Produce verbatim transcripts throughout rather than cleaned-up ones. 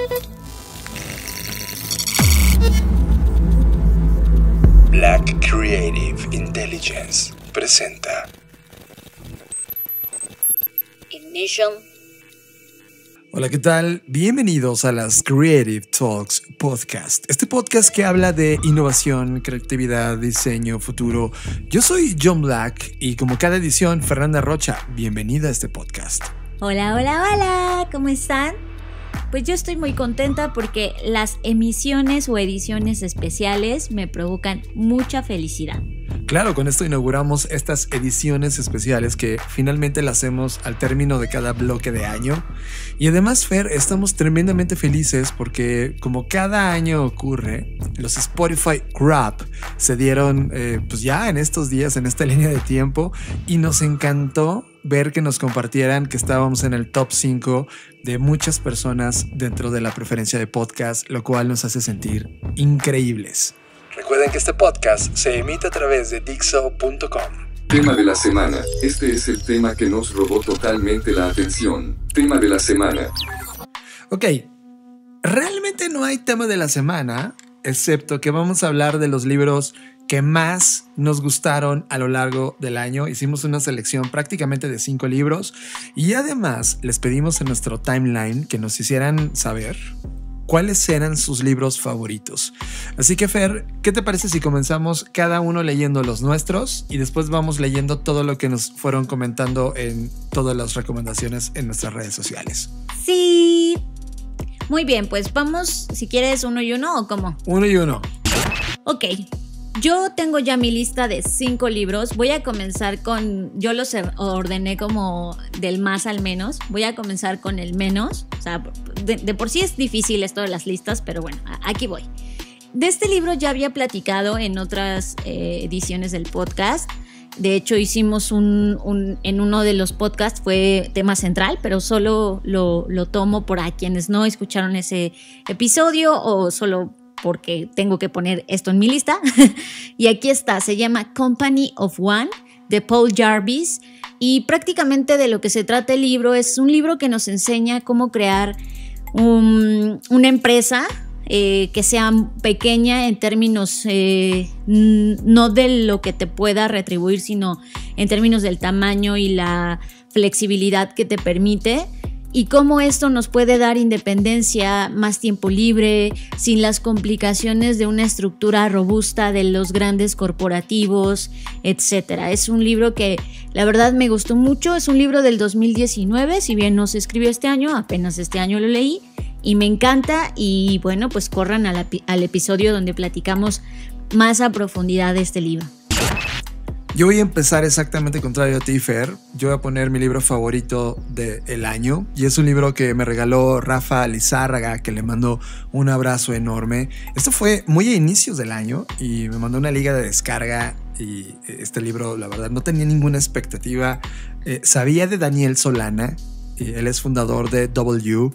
Black Creative Intelligence presenta Ignition. Hola, ¿qué tal? Bienvenidos a las Creative Talks Podcast. Este podcast que habla de innovación, creatividad, diseño, futuro. Yo soy John Black y como cada edición, Fernanda Rocha. Bienvenida a este podcast. Hola, hola, hola. ¿Cómo están? Pues yo estoy muy contenta porque las emisiones o ediciones especiales me provocan mucha felicidad. Claro, con esto inauguramos estas ediciones especiales que finalmente las hacemos al término de cada bloque de año. Y además, Fer, estamos tremendamente felices porque como cada año ocurre, los Spotify Wrap se dieron eh, pues ya en estos días, en esta línea de tiempo, y nos encantó ver que nos compartieran que estábamos en el top cinco de muchas personas dentro de la preferencia de podcast, lo cual nos hace sentir increíbles. Recuerden que este podcast se emite a través de Dixo punto com. Tema de la semana. Este es el tema que nos robó totalmente la atención. Tema de la semana. Ok, realmente no hay tema de la semana, excepto que vamos a hablar de los libros que más nos gustaron a lo largo del año. Hicimos una selección prácticamente de cinco libros y además les pedimos en nuestro timeline que nos hicieran saber cuáles eran sus libros favoritos. Así que, Fer, ¿qué te parece si comenzamos cada uno leyendo los nuestros y después vamos leyendo todo lo que nos fueron comentando en todas las recomendaciones en nuestras redes sociales? Sí. Muy bien, pues vamos, si quieres, uno y uno o cómo. Uno y uno. Ok. Yo tengo ya mi lista de cinco libros. Voy a comenzar con... Yo los ordené como del más al menos. Voy a comenzar con el menos. O sea, de, de por sí es difícil esto de las listas, pero bueno, aquí voy. De este libro ya había platicado en otras eh, ediciones del podcast. De hecho, hicimos un, un... En uno de los podcasts fue tema central, pero solo lo, lo tomo para quienes no escucharon ese episodio o solo... porque tengo que poner esto en mi lista. Y aquí está, se llama Company of One, de Paul Jarvis. Y prácticamente de lo que se trata el libro es un libro que nos enseña cómo crear un, una empresa eh, que sea pequeña en términos, eh, no de lo que te pueda retribuir, sino en términos del tamaño y la flexibilidad que te permite. Y cómo esto nos puede dar independencia, más tiempo libre, sin las complicaciones de una estructura robusta de los grandes corporativos, etcétera. Es un libro que la verdad me gustó mucho. Es un libro del dos mil diecinueve, si bien no se escribió este año, apenas este año lo leí y me encanta. Y bueno, pues corran al, al episodio donde platicamos más a profundidad de este libro. Yo voy a empezar exactamente contrario a ti, Fer. Yo voy a poner mi libro favorito del año y es un libro que me regaló Rafa Lizárraga, que le mando un abrazo enorme. Esto fue muy a inicios del año y me mandó una liga de descarga y este libro, la verdad, no tenía ninguna expectativa. Eh, sabía de Daniel Solana, y él es fundador de W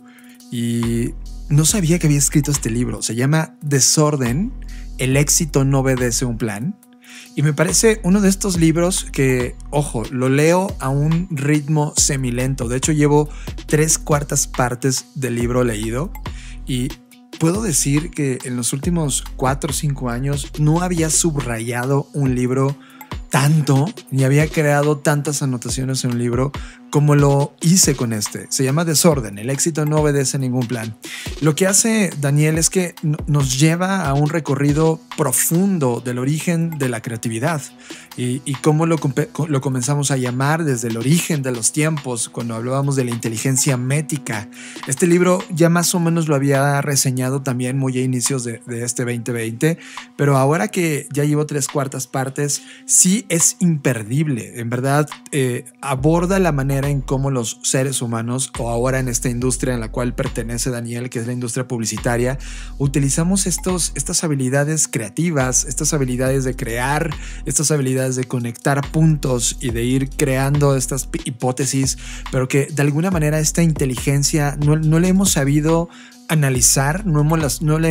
y no sabía que había escrito este libro. Se llama Desorden, el éxito no obedece un plan. Y me parece uno de estos libros que, ojo, lo leo a un ritmo semilento. De hecho, llevo tres cuartas partes del libro leído y puedo decir que en los últimos cuatro o cinco años no había subrayado un libro tanto, ni había creado tantas anotaciones en un libro como lo hice con este. Se llama Desorden, el éxito no obedece a ningún plan. Lo que hace Daniel es que nos lleva a un recorrido profundo del origen de la creatividad y, y cómo lo, lo comenzamos a llamar desde el origen de los tiempos, cuando hablábamos de la inteligencia mética. Este libro ya más o menos lo había reseñado también muy a inicios de, de este veinte veinte, pero ahora que ya llevo tres cuartas partes, sí es imperdible. En verdad, eh, aborda la manera en cómo los seres humanos, o ahora en esta industria en la cual pertenece Daniel, que es la industria publicitaria, utilizamos estos, estas habilidades creativas, estas habilidades de crear, estas habilidades de conectar puntos y de ir creando estas hipótesis, pero que de alguna manera esta inteligencia no, no le hemos sabido analizar, no, hemos, no le hemos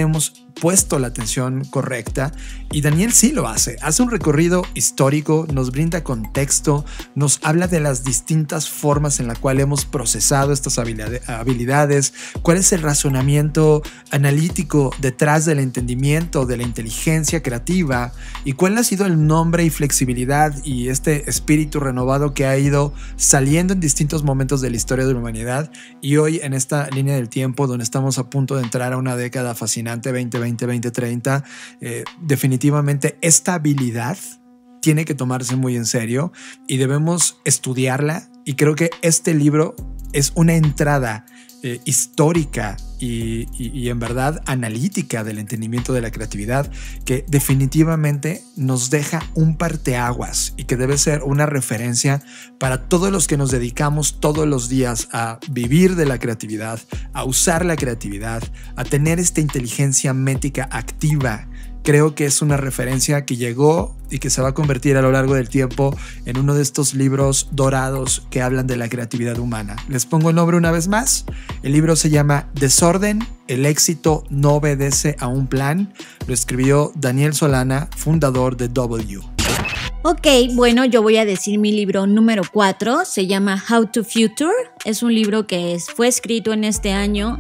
puesto la atención correcta, y Daniel sí lo hace. Hace un recorrido histórico, nos brinda contexto, nos habla de las distintas formas en las cuales hemos procesado estas habilidades, cuál es el razonamiento analítico detrás del entendimiento, de la inteligencia creativa, y cuál ha sido el nombre y flexibilidad y este espíritu renovado que ha ido saliendo en distintos momentos de la historia de la humanidad. Y hoy, en esta línea del tiempo donde estamos a punto de entrar a una década fascinante, veinte veinte, veinte treinta, eh, definitivamente esta habilidad tiene que tomarse muy en serio y debemos estudiarla, y creo que este libro es una entrada eh, histórica y, y, y en verdad analítica del entendimiento de la creatividad, que definitivamente nos deja un parteaguas y que debe ser una referencia para todos los que nos dedicamos todos los días a vivir de la creatividad, a usar la creatividad, a tener esta inteligencia métrica activa. Creo que es una referencia que llegó y que se va a convertir a lo largo del tiempo en uno de estos libros dorados que hablan de la creatividad humana. Les pongo el nombre una vez más. El libro se llama Desorden, el éxito no obedece a un plan. Lo escribió Daniel Solana, fundador de W. Ok, bueno, yo voy a decir mi libro número cuatro. Se llama How to Future. Es un libro que es, fue escrito en este año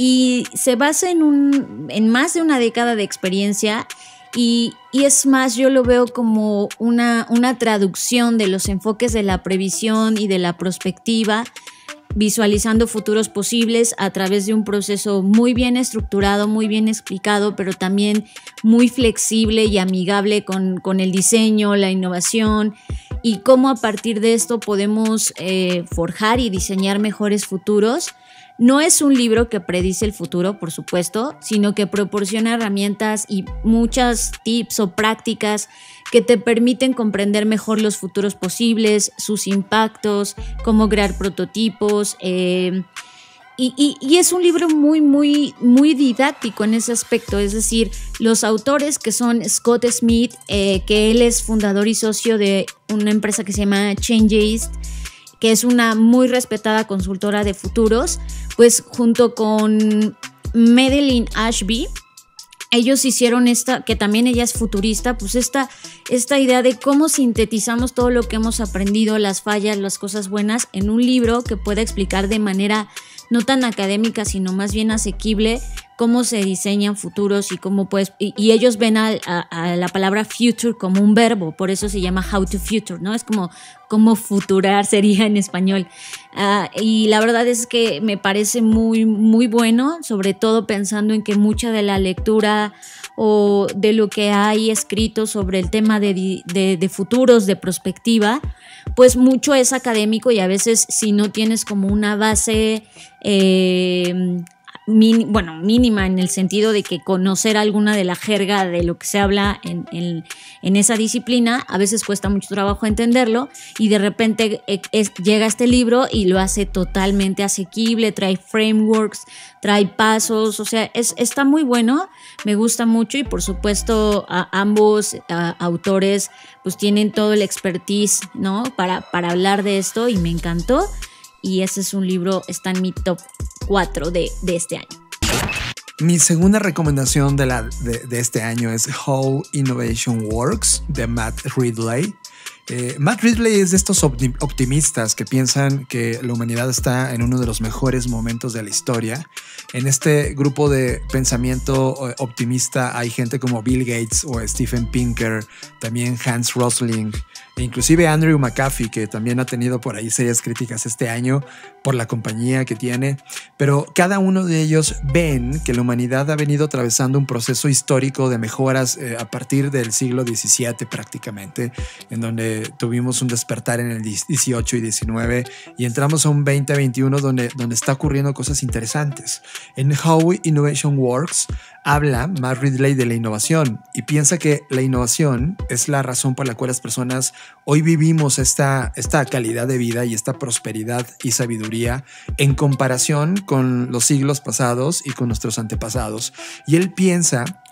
y se basa en, un, en más de una década de experiencia, y, y es más, yo lo veo como una, una traducción de los enfoques de la previsión y de la prospectiva, visualizando futuros posibles a través de un proceso muy bien estructurado, muy bien explicado, pero también muy flexible y amigable con, con el diseño, la innovación, y cómo a partir de esto podemos eh, forjar y diseñar mejores futuros. No es un libro que predice el futuro, por supuesto, sino que proporciona herramientas y muchas tips o prácticas que te permiten comprender mejor los futuros posibles, sus impactos, cómo crear prototipos. Eh, y, y, y es un libro muy, muy, muy didáctico en ese aspecto. Es decir, los autores, que son Scott Smith, eh, que él es fundador y socio de una empresa que se llama Changeist, que es una muy respetada consultora de futuros, pues junto con Madeline Ashby, ellos hicieron esta, que también ella es futurista, pues esta, esta idea de cómo sintetizamos todo lo que hemos aprendido, las fallas, las cosas buenas, en un libro que pueda explicar de manera no tan académica, sino más bien asequible, cómo se diseñan futuros y cómo puedes, y, y ellos ven a, a, a la palabra future como un verbo, por eso se llama How to Future, ¿no? Es como cómo futurar sería en español. Uh, y la verdad es que me parece muy, muy bueno, sobre todo pensando en que mucha de la lectura o de lo que hay escrito sobre el tema de, de, de futuros, de prospectiva, pues mucho es académico, y a veces si no tienes como una base eh, Min, bueno, mínima en el sentido de que conocer alguna de la jerga de lo que se habla en, en, en esa disciplina, a veces cuesta mucho trabajo entenderlo, y de repente es, llega este libro y lo hace totalmente asequible, trae frameworks, trae pasos, o sea, es, está muy bueno, me gusta mucho, y por supuesto a, ambos a, autores pues tienen todo el expertise, ¿no? para, para hablar de esto, y me encantó. Y ese es un libro, está en mi top cuatro de, de este año. Mi segunda recomendación de, la, de, de este año es How Innovation Works, de Matt Ridley. Eh, Matt Ridley es de estos optimistas que piensan que la humanidad está en uno de los mejores momentos de la historia. En este grupo de pensamiento optimista hay gente como Bill Gates o Steven Pinker, también Hans Rosling, e inclusive Andrew McAfee, que también ha tenido por ahí serias críticas este año por la compañía que tiene. Pero cada uno de ellos ven que la humanidad ha venido atravesando un proceso histórico de mejoras eh, a partir del siglo diecisiete prácticamente, en donde tuvimos un despertar en el dieciocho y diecinueve, y entramos a un veinte veintiuno donde, donde está ocurriendo cosas interesantes. En How Innovation Works habla Matt Ridley de la innovación, y piensa que la innovación es la razón por la cual las personas hoy vivimos esta, esta calidad de vida y esta prosperidad y sabiduría en comparación con los siglos pasados y con nuestros antepasados. Y él piensa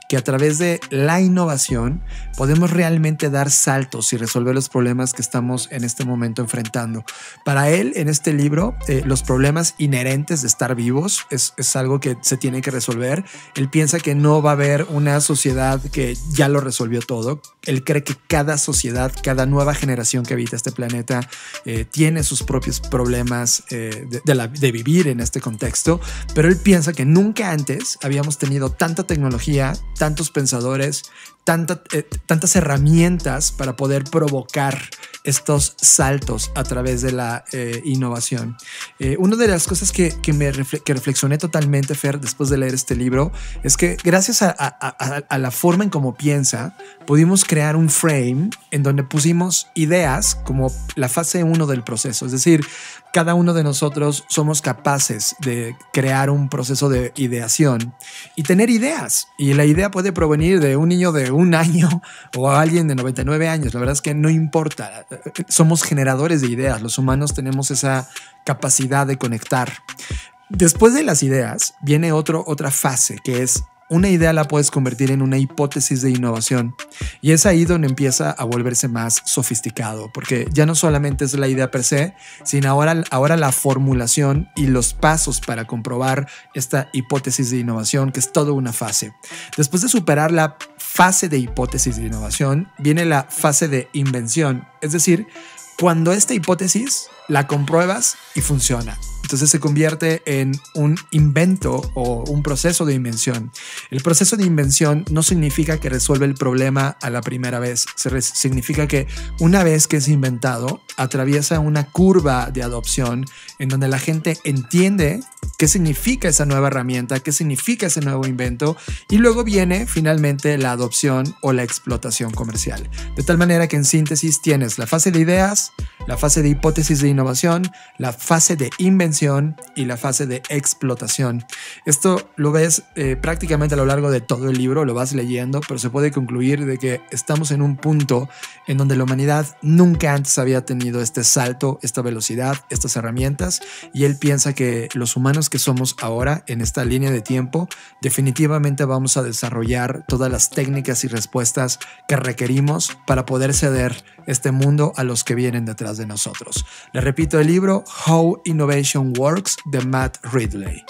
que a través de la innovación podemos realmente dar saltos y resolver los problemas que estamos en este momento enfrentando. Para él, en este libro, eh, los problemas inherentes de estar vivos es, es algo que se tiene que resolver. Él piensa que no va a haber una sociedad que ya lo resolvió todo. Él cree que cada sociedad, cada nueva generación que habita este planeta eh, tiene sus propios problemas eh, de, de, la, de vivir en este contexto, pero él piensa que nunca antes habíamos tenido tanta tecnología, tantos pensadores, tanta, eh, tantas herramientas para poder provocar estos saltos a través de la eh, innovación. Eh, una de las cosas que, que, me refle que reflexioné totalmente, Fer, después de leer este libro, es que gracias a, a, a, a la forma en cómo piensa, pudimos crear un frame en donde pusimos ideas como la fase uno del proceso. Es decir, cada uno de nosotros somos capaces de crear un proceso de ideación y tener ideas. Y la idea puede provenir de un niño de un año o a alguien de noventa y nueve años. La verdad es que no importa. Somos generadores de ideas. Los humanos tenemos esa capacidad de conectar. Después de las ideas viene otro, otra fase, que es una idea la puedes convertir en una hipótesis de innovación, y es ahí donde empieza a volverse más sofisticado, porque ya no solamente es la idea per se, sino ahora, ahora la formulación y los pasos para comprobar esta hipótesis de innovación, que es toda una fase. Después de superar la fase de hipótesis de innovación, viene la fase de invención, es decir, cuando esta hipótesis la compruebas y funciona. Entonces se convierte en un invento o un proceso de invención. El proceso de invención no significa que resuelve el problema a la primera vez. Se significa que una vez que es inventado, atraviesa una curva de adopción en donde la gente entiende qué significa esa nueva herramienta, qué significa ese nuevo invento, y luego viene finalmente la adopción o la explotación comercial. De tal manera que en síntesis tienes la fase de ideas, la fase de hipótesis de innovación, la fase de invención y la fase de explotación. Esto lo ves eh, prácticamente a lo largo de todo el libro, lo vas leyendo, pero se puede concluir de que estamos en un punto en donde la humanidad nunca antes había tenido este salto, esta velocidad, estas herramientas, y él piensa que los humanos que somos ahora en esta línea de tiempo definitivamente vamos a desarrollar todas las técnicas y respuestas que requerimos para poder ceder este mundo a los que vienen detrás de nosotros. Le repito el libro How Innovation Works de Matt Ridley.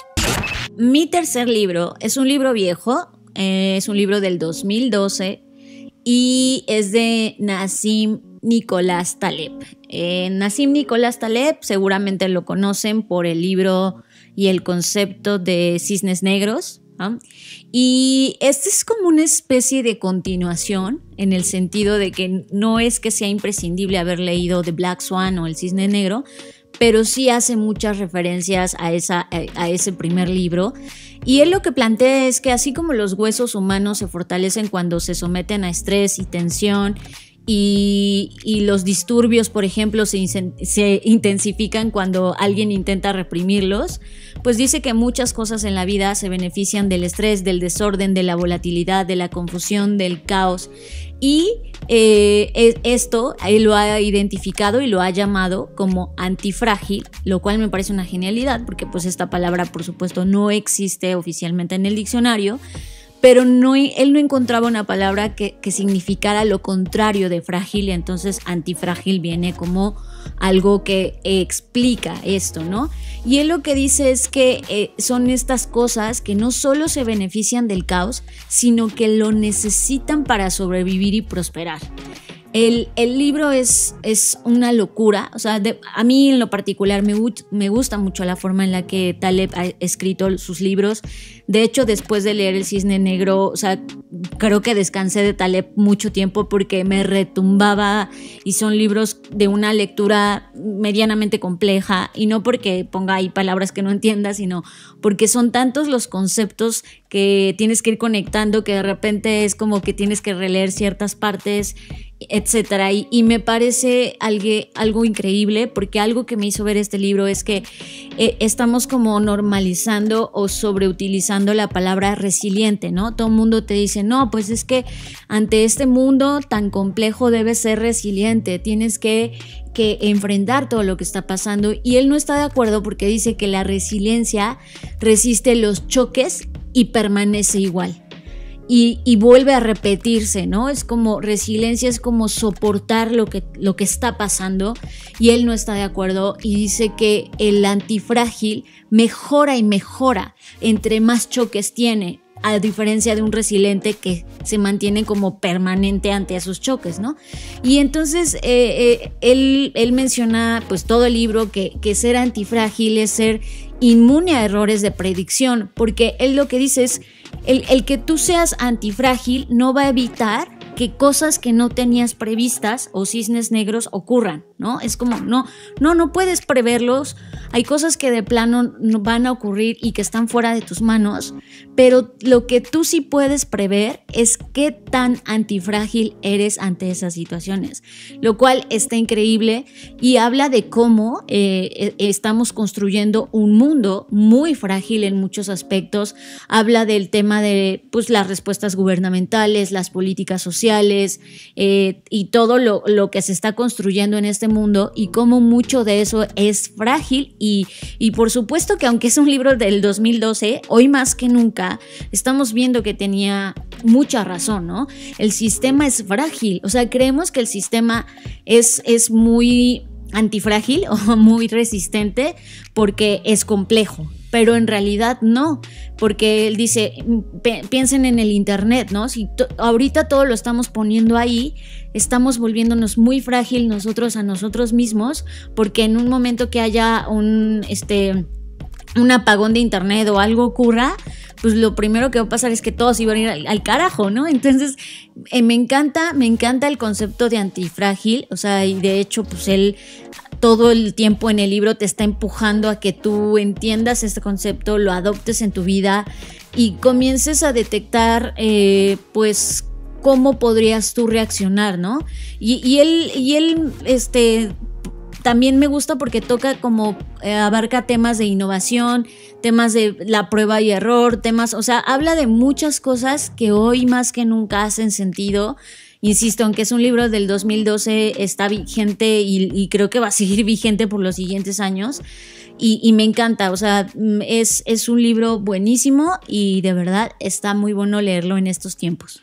Mi tercer libro es un libro viejo, eh, es un libro del dos mil doce y es de Nassim Nicolás Taleb. Eh, Nassim Nicolás Taleb seguramente lo conocen por el libro y el concepto de cisnes negros, ¿no? Y este es como una especie de continuación en el sentido de que no es que sea imprescindible haber leído The Black Swan o El Cisne Negro, pero sí hace muchas referencias a, esa, a ese primer libro. Y él lo que plantea es que así como los huesos humanos se fortalecen cuando se someten a estrés y tensión, Y, y los disturbios, por ejemplo, se, se intensifican cuando alguien intenta reprimirlos, pues dice que muchas cosas en la vida se benefician del estrés, del desorden, de la volatilidad, de la confusión, del caos. Y eh, esto él lo ha identificado y lo ha llamado como antifrágil, lo cual me parece una genialidad, porque pues esta palabra, por supuesto, no existe oficialmente en el diccionario, pero no, él no encontraba una palabra que, que significara lo contrario de frágil, y entonces antifrágil viene como algo que explica esto, ¿no? Y él lo que dice es que eh, son estas cosas que no solo se benefician del caos, sino que lo necesitan para sobrevivir y prosperar. El, el libro es, es una locura, o sea, de, a mí en lo particular me, me gusta mucho la forma en la que Taleb ha escrito sus libros. De hecho, después de leer El Cisne Negro, o sea, creo que descansé de Taleb mucho tiempo porque me retumbaba, y son libros de una lectura medianamente compleja, y no porque ponga ahí palabras que no entiendas, sino porque son tantos los conceptos que tienes que ir conectando que de repente es como que tienes que releer ciertas partes, etcétera. Y, y me parece algo, algo increíble, porque algo que me hizo ver este libro es que eh, estamos como normalizando o sobreutilizando la palabra resiliente, ¿no? Todo el mundo te dice, no, pues es que ante este mundo tan complejo debes ser resiliente, tienes que, que enfrentar todo lo que está pasando, y él no está de acuerdo porque dice que la resiliencia resiste los choques y permanece igual. y, y vuelve a repetirse, ¿no? Es como resiliencia, es como soportar lo que, lo que está pasando, y él no está de acuerdo y dice que el antifrágil mejora y mejora entre más choques tiene, a diferencia de un resiliente que se mantiene como permanente ante esos choques, ¿no? Y entonces eh, eh, él, él menciona pues todo el libro que, que ser antifrágil es ser inmune a errores de predicción, porque él lo que dice es el, el que tú seas antifrágil no va a evitar que cosas que no tenías previstas o cisnes negros ocurran, ¿no? Es como, no, no, no puedes preverlos, hay cosas que de plano no van a ocurrir y que están fuera de tus manos, pero lo que tú sí puedes prever es qué tan antifrágil eres ante esas situaciones, lo cual está increíble y habla de cómo eh, estamos construyendo un mundo muy frágil en muchos aspectos, habla del tema de pues, las respuestas gubernamentales, las políticas sociales, Eh, y todo lo, lo que se está construyendo en este mundo y cómo mucho de eso es frágil y, y por supuesto que aunque es un libro del dos mil doce, hoy más que nunca estamos viendo que tenía mucha razón, ¿no? El sistema es frágil, o sea, creemos que el sistema es, es muy antifrágil o muy resistente porque es complejo, pero en realidad no, porque él dice, piensen en el internet, ¿no? Si to- ahorita todo lo estamos poniendo ahí, estamos volviéndonos muy frágil nosotros a nosotros mismos, porque en un momento que haya un, este, un apagón de internet o algo ocurra, pues lo primero que va a pasar es que todos iban a ir al, al carajo, ¿no? Entonces, eh, me encanta, me encanta el concepto de antifrágil, o sea, y de hecho, pues él todo el tiempo en el libro te está empujando a que tú entiendas este concepto, lo adoptes en tu vida y comiences a detectar, eh, pues, cómo podrías tú reaccionar, ¿no? Y, y él, y él, este... también me gusta porque toca como eh, abarca temas de innovación, temas de la prueba y error, temas, o sea, habla de muchas cosas que hoy más que nunca hacen sentido. Insisto, aunque es un libro del dos mil doce, está vigente y, y creo que va a seguir vigente por los siguientes años. Y, y me encanta, o sea, es, es un libro buenísimo y de verdad está muy bueno leerlo en estos tiempos.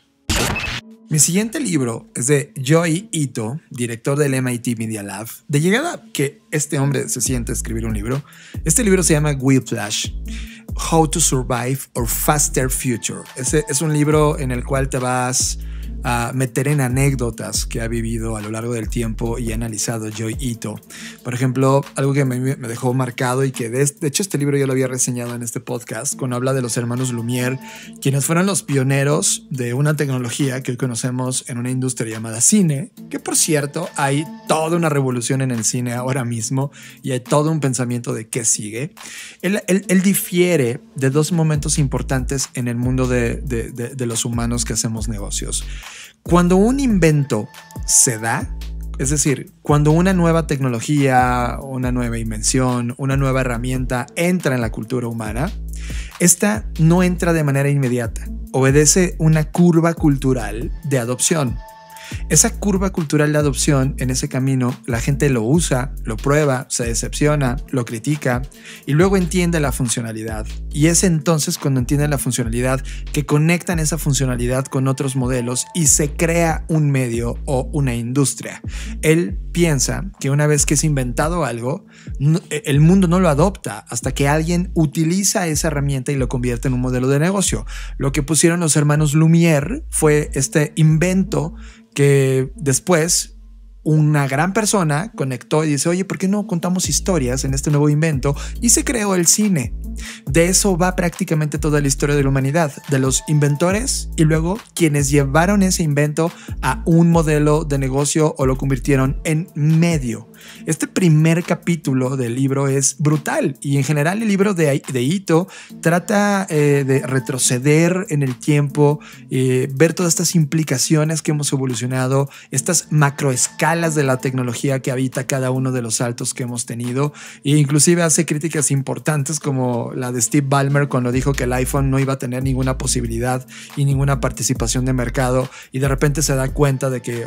Mi siguiente libro es de Joi Ito, director del M I T Media Lab. De llegada que este hombre se siente a escribir un libro, este libro se llama Whiplash, How to Survive or Faster Future. Ese es un libro en el cual te vas a meter en anécdotas que ha vivido a lo largo del tiempo y ha analizado Joi Ito. Por ejemplo, algo que me, me dejó marcado y que de, de hecho este libro yo lo había reseñado en este podcast, cuando habla de los hermanos Lumière, quienes fueron los pioneros de una tecnología que hoy conocemos en una industria llamada cine, que por cierto hay toda una revolución en el cine ahora mismo y hay todo un pensamiento de qué sigue. Él, él, él difiere de dos momentos importantes en el mundo de, de, de, de los humanos que hacemos negocios. Cuando un invento se da, es decir, cuando una nueva tecnología, una nueva invención, una nueva herramienta entra en la cultura humana, esta no entra de manera inmediata, obedece una curva cultural de adopción. Esa curva cultural de adopción, en ese camino, la gente lo usa, lo prueba, se decepciona, lo critica y luego entiende la funcionalidad. Y es entonces cuando entiende la funcionalidad que conectan esa funcionalidad con otros modelos y se crea un medio o una industria. Él piensa que una vez que es inventado algo, el mundo no lo adopta hasta que alguien utiliza esa herramienta y lo convierte en un modelo de negocio. Lo que pusieron los hermanos Lumière fue este invento que después una gran persona conectó y dice, oye, ¿por qué no contamos historias en este nuevo invento? Y se creó el cine. De eso va prácticamente toda la historia de la humanidad, de los inventores y luego quienes llevaron ese invento a un modelo de negocio o lo convirtieron en medio. Este primer capítulo del libro es brutal y en general el libro de, de Ito trata eh, de retroceder en el tiempo, eh, ver todas estas implicaciones que hemos evolucionado, estas macroescalas de la tecnología que habita cada uno de los saltos que hemos tenido e inclusive hace críticas importantes como la de Steve Ballmer cuando dijo que el iPhone no iba a tener ninguna posibilidad y ninguna participación de mercado y de repente se da cuenta de que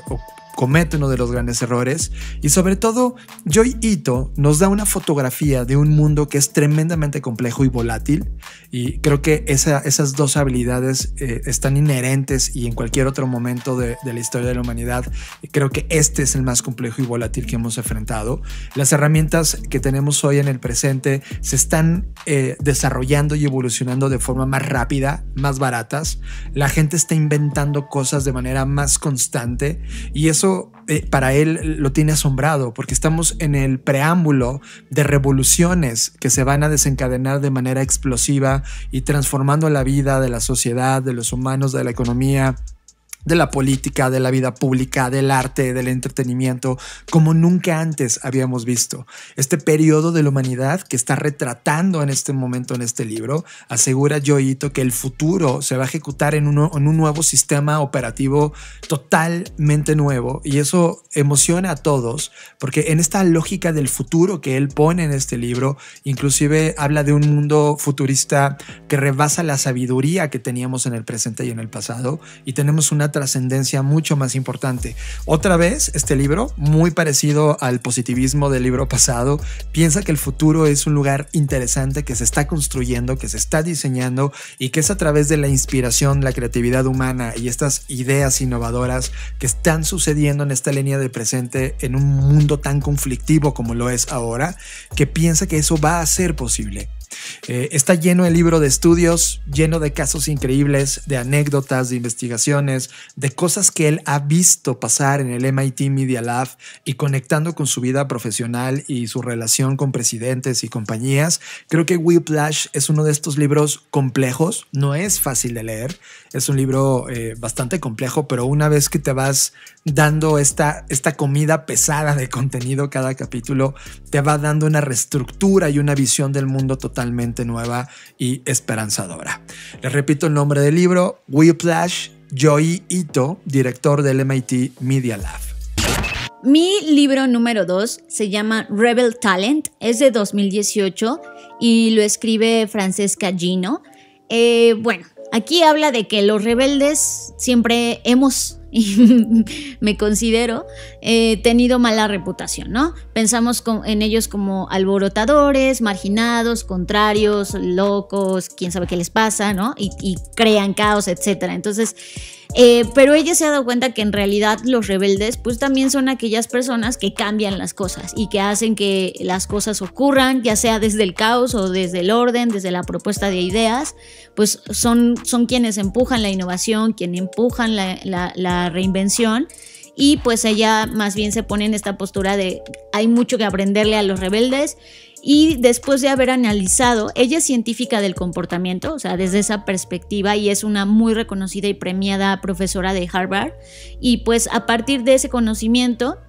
comete uno de los grandes errores. Y sobre todo, Joi Ito nos da una fotografía de un mundo que es tremendamente complejo y volátil, y creo que esa, esas dos habilidades eh, están inherentes y en cualquier otro momento de, de la historia de la humanidad. Creo que este es el más complejo y volátil que hemos enfrentado. Las herramientas que tenemos hoy en el presente se están eh, desarrollando y evolucionando de forma más rápida, más baratas. La gente está inventando cosas de manera más constante, y eso eh, para él lo tiene asombrado, porque estamos en el preámbulo de revoluciones que se van a desencadenar de manera explosiva y transformando la vida de la sociedad, de los humanos, de la economía, de la política, de la vida pública, del arte, del entretenimiento, como nunca antes habíamos visto. Este periodo de la humanidad que está retratando en este momento en este libro, asegura Joi Ito que el futuro se va a ejecutar en, uno, en un nuevo sistema operativo totalmente nuevo, y eso emociona a todos, porque en esta lógica del futuro que él pone en este libro, inclusive habla de un mundo futurista que rebasa la sabiduría que teníamos en el presente y en el pasado, y tenemos una trascendencia mucho más importante. Otra vez, este libro, muy parecido al positivismo del libro pasado, piensa que el futuro es un lugar interesante que se está construyendo, que se está diseñando, y que es a través de la inspiración, la creatividad humana y estas ideas innovadoras que están sucediendo en esta línea de presente en un mundo tan conflictivo como lo es ahora, que piensa que eso va a ser posible. Eh, está lleno el libro de estudios, lleno de casos increíbles, de anécdotas, de investigaciones, de cosas que él ha visto pasar en el M I T Media Lab, y conectando con su vida profesional y su relación con presidentes y compañías. Creo que Whiplash es uno de estos libros complejos, no es fácil de leer, es un libro eh, bastante complejo, pero una vez que te vas dando esta, esta comida pesada de contenido cada capítulo, te va dando una reestructura y una visión del mundo totalmente nueva y esperanzadora. Les repito el nombre del libro: Whiplash, Joi Ito, director del M I T Media Lab. Mi libro número dos se llama Rebel Talent, es de dos mil dieciocho y lo escribe Francesca Gino. Eh, bueno, aquí habla de que los rebeldes siempre hemos, y me considero, eh, tenido mala reputación, ¿no? Pensamos con, en ellos como alborotadores, marginados, contrarios, locos, quién sabe qué les pasa, ¿no? Y, y crean caos, etcétera. Entonces, eh, pero ella se ha dado cuenta que en realidad los rebeldes pues también son aquellas personas que cambian las cosas y que hacen que las cosas ocurran, ya sea desde el caos o desde el orden, desde la propuesta de ideas. Pues son, son quienes empujan la innovación, quienes empujan la, la, la reinvención. Y pues ella más bien se pone en esta postura de hay mucho que aprenderle a los rebeldes. Y después de haber analizado, ella es científica del comportamiento, o sea, desde esa perspectiva, y es una muy reconocida y premiada profesora de Harvard. Y pues a partir de ese conocimiento,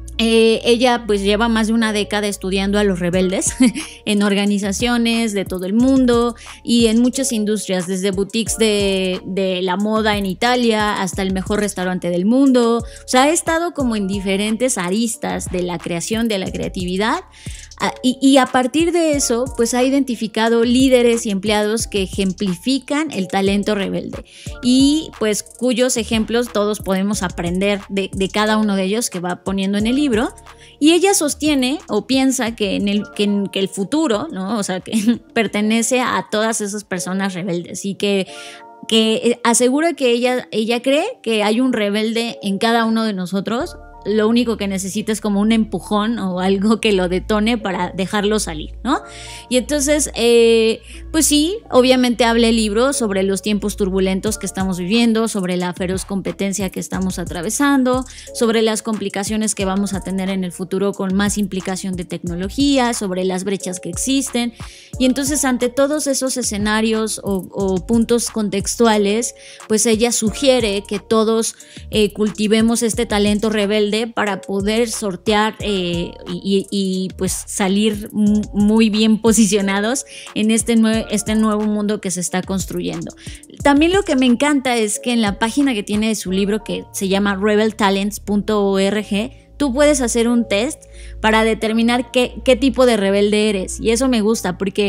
Eh, ella pues lleva más de una década estudiando a los rebeldes en organizaciones de todo el mundo y en muchas industrias, desde boutiques de, de la moda en Italia hasta el mejor restaurante del mundo. O sea, ha estado como en diferentes aristas de la creación, de la creatividad. Y, y a partir de eso, pues ha identificado líderes y empleados que ejemplifican el talento rebelde y pues cuyos ejemplos todos podemos aprender de, de cada uno de ellos que va poniendo en el libro. Y ella sostiene o piensa que, en el, que, en, que el futuro, ¿no? O sea, que pertenece a todas esas personas rebeldes y que que asegura que ella, ella cree que hay un rebelde en cada uno de nosotros. Lo único que necesita es como un empujón o algo que lo detone para dejarlo salir, ¿no? Y entonces, eh, pues sí, obviamente habla el libro sobre los tiempos turbulentos que estamos viviendo, sobre la feroz competencia que estamos atravesando, sobre las complicaciones que vamos a tener en el futuro con más implicación de tecnología, sobre las brechas que existen. Y entonces, ante todos esos escenarios o, o puntos contextuales, pues ella sugiere que todos eh, cultivemos este talento rebelde para poder sortear eh, y, y pues salir muy bien posicionados en este, nue- este nuevo mundo que se está construyendo. También lo que me encanta es que en la página que tiene de su libro, que se llama rebel talents punto org, tú puedes hacer un test para determinar qué, qué tipo de rebelde eres, y eso me gusta porque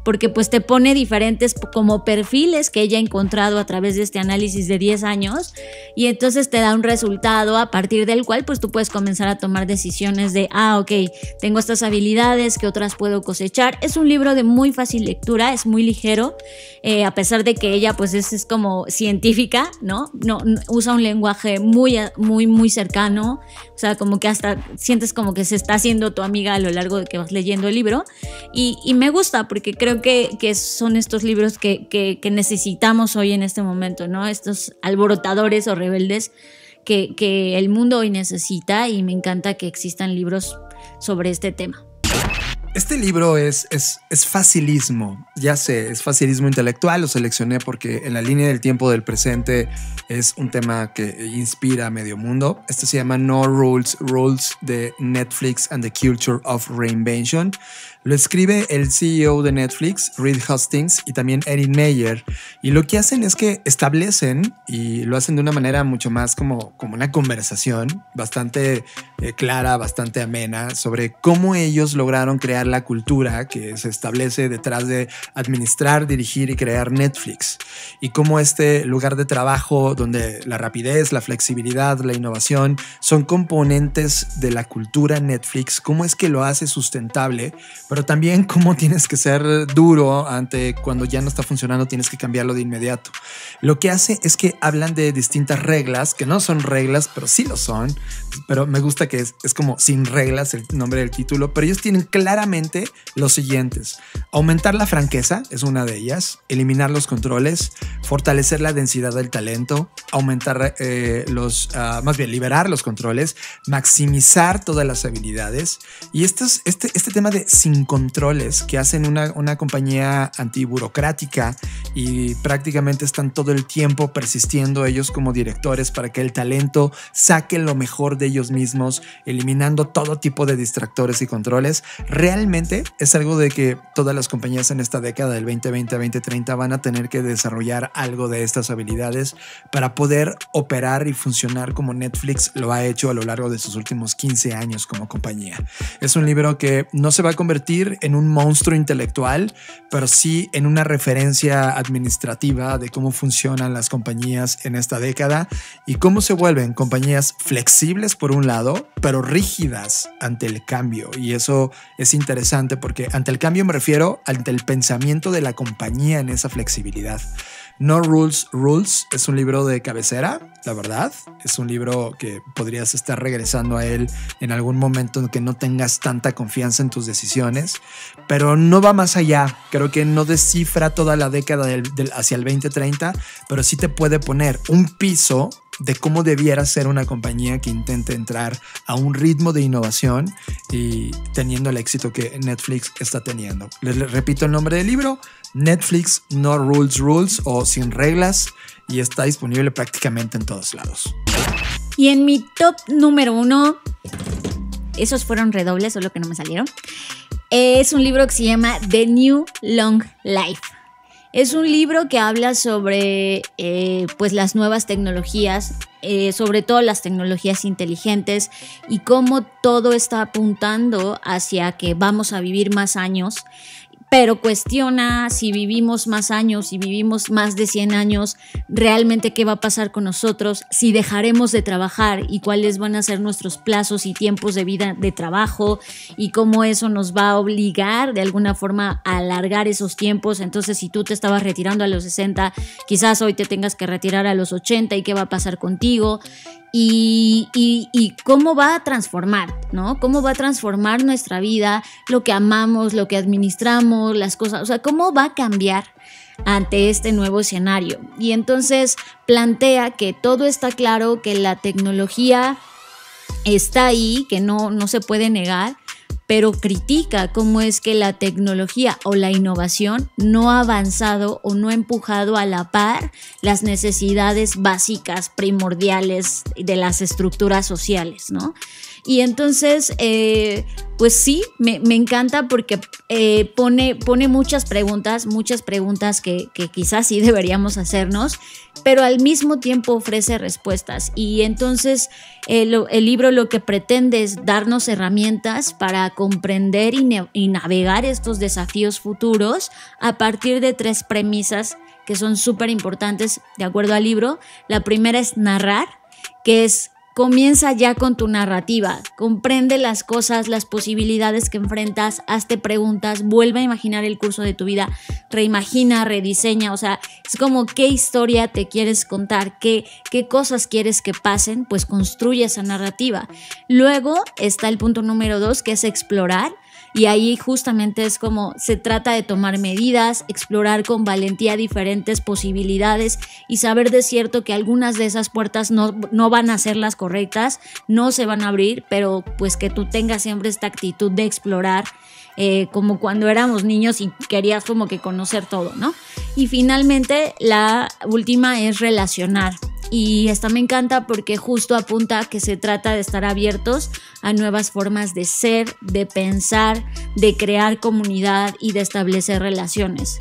porque pues te pone diferentes como perfiles que ella ha encontrado a través de este análisis de diez años, y entonces te da un resultado a partir del cual pues tú puedes comenzar a tomar decisiones de, ah, ok, tengo estas habilidades, ¿qué otras puedo cosechar? Es un libro de muy fácil lectura, es muy ligero, eh, a pesar de que ella pues es, es como científica, ¿no? No, no usa un lenguaje muy, muy, muy cercano, o sea, como que hasta sientes como que se está haciendo tu amiga a lo largo de que vas leyendo el libro, y, y me gusta porque creo que, que son estos libros que, que, que necesitamos hoy en este momento, ¿no? Estos alborotadores o rebeldes que, que el mundo hoy necesita, y me encanta que existan libros sobre este tema. Este libro es, es, es facilismo, ya sé, es facilismo intelectual, lo seleccioné porque en la línea del tiempo del presente es un tema que inspira a medio mundo. Este se llama No Rules, Rules de Netflix and the Culture of Reinvention. Lo escribe el C E O de Netflix, Reed Hastings, y también Erin Meyer. Y lo que hacen es que establecen, y lo hacen de una manera mucho más como, como una conversación bastante eh, clara, bastante amena, sobre cómo ellos lograron crear la cultura que se establece detrás de administrar, dirigir y crear Netflix. Y cómo este lugar de trabajo donde la rapidez, la flexibilidad, la innovación son componentes de la cultura Netflix, cómo es que lo hace sustentable, pero también cómo tienes que ser duro ante cuando ya no está funcionando, tienes que cambiarlo de inmediato. Lo que hace es que hablan de distintas reglas, que no son reglas, pero sí lo son, pero me gusta que es, es como sin reglas el nombre del título, pero ellos tienen claramente los siguientes: aumentar la franqueza es una de ellas, eliminar los controles, fortalecer la densidad del talento, aumentar eh, los, uh, más bien liberar los controles, maximizar todas las habilidades. Y esto es, este, este tema de sin controles que hacen una, una compañía antiburocrática, y prácticamente están todo el tiempo persistiendo ellos como directores para que el talento saque lo mejor de ellos mismos, eliminando todo tipo de distractores y controles. Realmente es algo de que todas las compañías en esta década del veinte veinte a veinte treinta van a tener que desarrollar algo de estas habilidades para poder operar y funcionar como Netflix lo ha hecho a lo largo de sus últimos quince años como compañía. Es un libro que no se va a convertir en un monstruo intelectual, pero sí en una referencia administrativa de cómo funcionan las compañías en esta década y cómo se vuelven compañías flexibles por un lado, pero rígidas ante el cambio. Y eso es interesante porque ante el cambio me refiero ante el pensamiento de la compañía en esa flexibilidad. No Rules, Rules es un libro de cabecera, la verdad. Es un libro que podrías estar regresando a él en algún momento en que no tengas tanta confianza en tus decisiones, pero no va más allá. Creo que no descifra toda la década del, del, hacia el veinte treinta, pero sí te puede poner un piso de cómo debiera ser una compañía que intente entrar a un ritmo de innovación y teniendo el éxito que Netflix está teniendo. Les, les repito el nombre del libro: Netflix No Rules Rules, o Sin Reglas, y está disponible prácticamente en todos lados. Y en mi top número uno, esos fueron redobles, solo que no me salieron, es un libro que se llama The New Long Life. Es un libro que habla sobre eh, pues las nuevas tecnologías, eh, sobre todo las tecnologías inteligentes, y cómo todo está apuntando hacia que vamos a vivir más años, pero cuestiona si vivimos más años, si vivimos más de cien años, realmente qué va a pasar con nosotros, si dejaremos de trabajar y cuáles van a ser nuestros plazos y tiempos de vida de trabajo, y cómo eso nos va a obligar de alguna forma a alargar esos tiempos. Entonces, si tú te estabas retirando a los sesenta, quizás hoy te tengas que retirar a los ochenta, y qué va a pasar contigo. Y, y, y cómo va a transformar, ¿no? Cómo va a transformar nuestra vida, lo que amamos, lo que administramos, las cosas, o sea, cómo va a cambiar ante este nuevo escenario. Y entonces plantea que todo está claro, que la tecnología está ahí, que no, no se puede negar, pero critica cómo es que la tecnología o la innovación no ha avanzado o no ha empujado a la par las necesidades básicas, primordiales de las estructuras sociales, ¿no? Y entonces, eh, pues sí, me, me encanta porque eh, pone, pone muchas preguntas, muchas preguntas que, que quizás sí deberíamos hacernos, pero al mismo tiempo ofrece respuestas. Y entonces eh, lo, el libro lo que pretende es darnos herramientas para comprender y, ne- y navegar estos desafíos futuros a partir de tres premisas que son súper importantes de acuerdo al libro. La primera es narrar, que es comienza ya con tu narrativa, comprende las cosas, las posibilidades que enfrentas, hazte preguntas, vuelve a imaginar el curso de tu vida, reimagina, rediseña, o sea, es como qué historia te quieres contar, qué, qué cosas quieres que pasen, pues construye esa narrativa. Luego está el punto número dos, que es explorar. Y ahí justamente es como se trata de tomar medidas, explorar con valentía diferentes posibilidades y saber de cierto que algunas de esas puertas no, no van a ser las correctas, no se van a abrir, pero pues que tú tengas siempre esta actitud de explorar, eh, como cuando éramos niños y querías como que conocer todo, ¿no? Y finalmente la última es relacionar. Y esta me encanta porque justo apunta a que se trata de estar abiertos a nuevas formas de ser, de pensar, de crear comunidad y de establecer relaciones.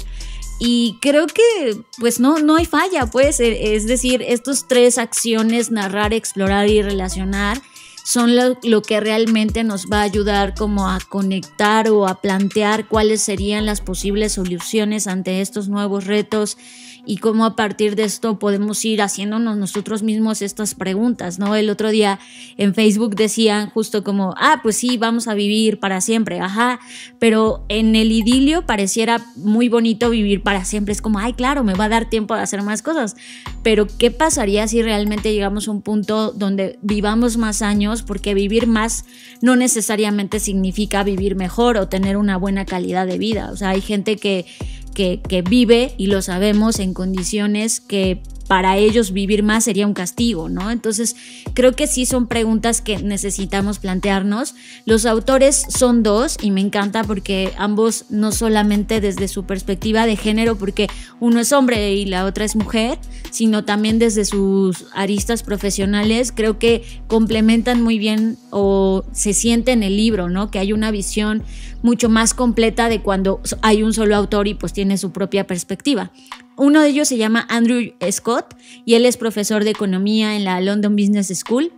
Y creo que pues no, no hay falla, pues, es decir, estas tres acciones, narrar, explorar y relacionar, son lo, lo que realmente nos va a ayudar como a conectar o a plantear cuáles serían las posibles soluciones ante estos nuevos retos y cómo a partir de esto podemos ir haciéndonos nosotros mismos estas preguntas, ¿no? El otro día en Facebook decían justo como, ah, pues sí, vamos a vivir para siempre, ajá, pero en el idilio pareciera muy bonito vivir para siempre, es como, ay, claro, me va a dar tiempo de hacer más cosas, pero ¿qué pasaría si realmente llegamos a un punto donde vivamos más años? Porque vivir más no necesariamente significa vivir mejor o tener una buena calidad de vida, o sea, hay gente que Que, que vive, y lo sabemos, en condiciones que para ellos vivir más sería un castigo, ¿no? Entonces creo que sí son preguntas que necesitamos plantearnos. Los autores son dos y me encanta porque ambos no solamente desde su perspectiva de género, porque uno es hombre y la otra es mujer, sino también desde sus aristas profesionales, creo que complementan muy bien o se siente en el libro, ¿no? Que hay una visión mucho más completa de cuando hay un solo autor y pues tiene su propia perspectiva. Uno de ellos se llama Andrew Scott y él es profesor de economía en la London Business School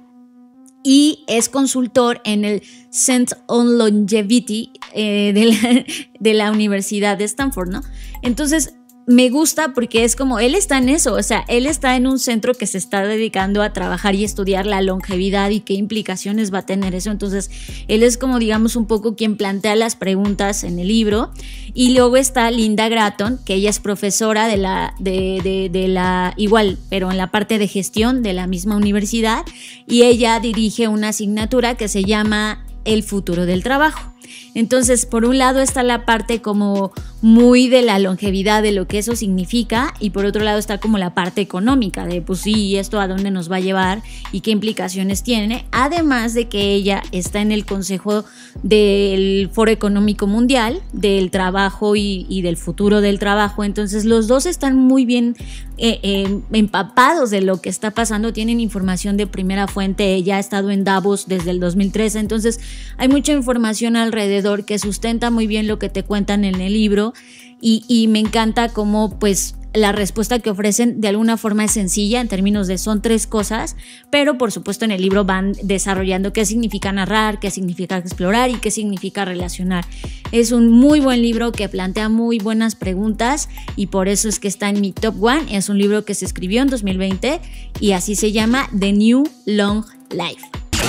y es consultor en el Center on Longevity eh, de, la, de la Universidad de Stanford, ¿no? Entonces me gusta porque es como, él está en eso, o sea, él está en un centro que se está dedicando a trabajar y estudiar la longevidad y qué implicaciones va a tener eso. Entonces, él es como, digamos, un poco quien plantea las preguntas en el libro. Y luego está Linda Gratton, que ella es profesora de la, de, de, de la, igual, pero en la parte de gestión de la misma universidad. Y ella dirige una asignatura que se llama El futuro del trabajo. Entonces, por un lado está la parte como muy de la longevidad, de lo que eso significa, y por otro lado está como la parte económica, de pues sí, esto a dónde nos va a llevar y qué implicaciones tiene, además de que ella está en el consejo del Foro Económico Mundial, del trabajo y, y del futuro del trabajo. Entonces, los dos están muy bien eh, eh, empapados de lo que está pasando, tienen información de primera fuente. Ella ha estado en Davos desde el dos mil trece, entonces hay mucha información alrededor que sustenta muy bien lo que te cuentan en el libro y, y me encanta cómo pues la respuesta que ofrecen de alguna forma es sencilla en términos de son tres cosas, pero por supuesto en el libro van desarrollando qué significa narrar, qué significa explorar y qué significa relacionar. Es un muy buen libro que plantea muy buenas preguntas y por eso es que está en mi top one. Es un libro que se escribió en dos mil veinte y así se llama The New Long Life.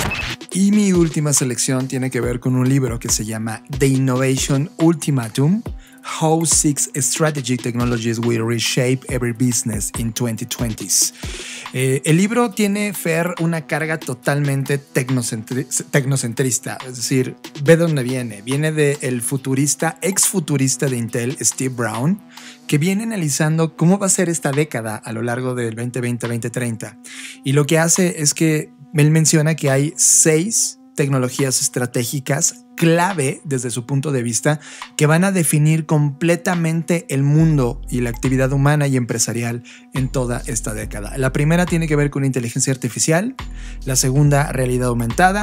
Y mi última selección tiene que ver con un libro que se llama The Innovation Ultimatum: How Six Strategic Technologies Will Reshape Every Business in twenty twenties. Eh, el libro tiene, Fer, una carga totalmente tecnocentri- tecnocentrista, es decir, ve de dónde viene. Viene del futurista, ex futurista de Intel, Steve Brown, que viene analizando cómo va a ser esta década a lo largo del veinte veinte a veinte treinta. Y lo que hace es que él menciona que hay seis tecnologías estratégicas clave desde su punto de vista que van a definir completamente el mundo y la actividad humana y empresarial en toda esta década. La primera tiene que ver con inteligencia artificial, la segunda realidad aumentada,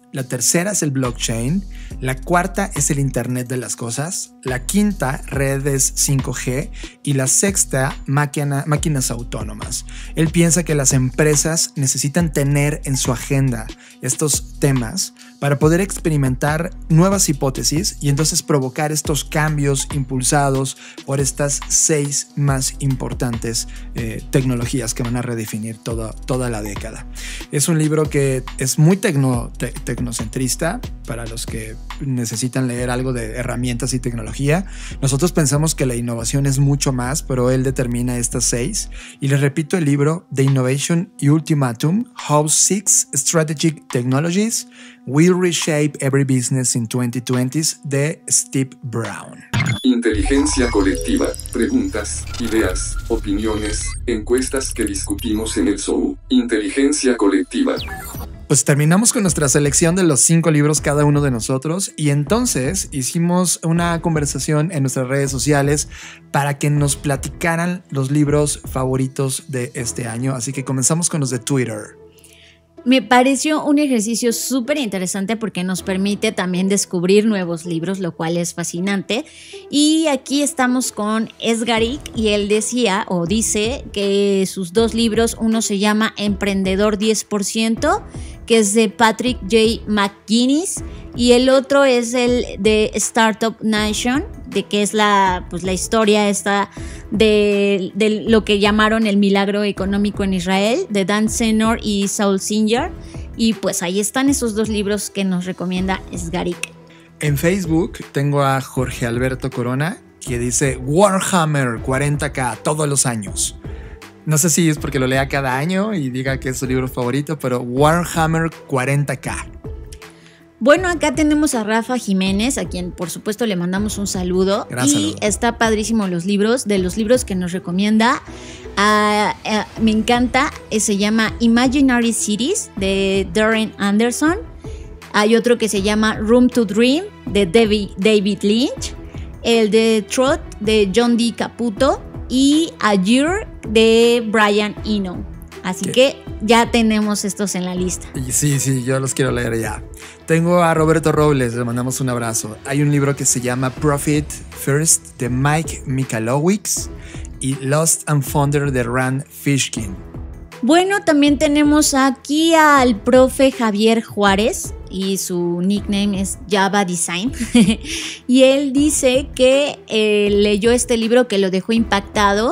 La tercera es el blockchain. La cuarta es el Internet de las cosas. La quinta, redes cinco G. Y la sexta, máquina, máquinas autónomas. Él piensa que las empresas necesitan tener en su agenda estos temas para poder experimentar nuevas hipótesis y entonces provocar estos cambios impulsados por estas seis más importantes eh, tecnologías que van a redefinir toda, toda la década. Es un libro que es muy tecno, te, tecnocentrista para los que necesitan leer algo de herramientas y tecnología. Nosotros pensamos que la innovación es mucho más, pero él determina estas seis. Y les repito el libro The Innovation Ultimatum, How Six Strategic Technologies Will Reshape Every Business in twenty twenties de Steve Brown. Inteligencia colectiva, preguntas, ideas, opiniones, encuestas que discutimos en el show. Inteligencia colectiva. Pues terminamos con nuestra selección de los cinco libros cada uno de nosotros y entonces hicimos una conversación en nuestras redes sociales para que nos platicaran los libros favoritos de este año. Así que comenzamos con los de Twitter. Me pareció un ejercicio súper interesante porque nos permite también descubrir nuevos libros, lo cual es fascinante. Y aquí estamos con Esgarik y él decía o dice que sus dos libros, uno se llama Emprendedor diez por ciento, que es de Patrick J. McGuinness, y el otro es el de Startup Nation, de que es la, pues, la historia esta de, de lo que llamaron el milagro económico en Israel, de Dan Senor y Saul Singer. Y pues ahí están esos dos libros que nos recomienda Esgarik. En Facebook tengo a Jorge Alberto Corona, que dice Warhammer cuarenta K todos los años. No sé si es porque lo lea cada año y diga que es su libro favorito, pero Warhammer cuarenta K. Bueno, acá tenemos a Rafa Jiménez, a quien por supuesto le mandamos un saludo. Gran y saludo. Está padrísimo los libros, de los libros que nos recomienda. Uh, uh, me encanta, eh, se llama Imaginary Cities de Darren Anderson. Hay otro que se llama Room to Dream de David, David Lynch. El de Trot de John D. Caputo. Y Azure de Brian Eno. Así ¿Qué? que ya tenemos estos en la lista. Sí, sí, yo los quiero leer ya. Tengo a Roberto Robles, le mandamos un abrazo. Hay un libro que se llama Profit First de Mike Michalowicz y Lost and Founder de Rand Fishkin. Bueno, también tenemos aquí al profe Javier Juárez y su nickname es Java Design. Y él dice que eh, leyó este libro que lo dejó impactado.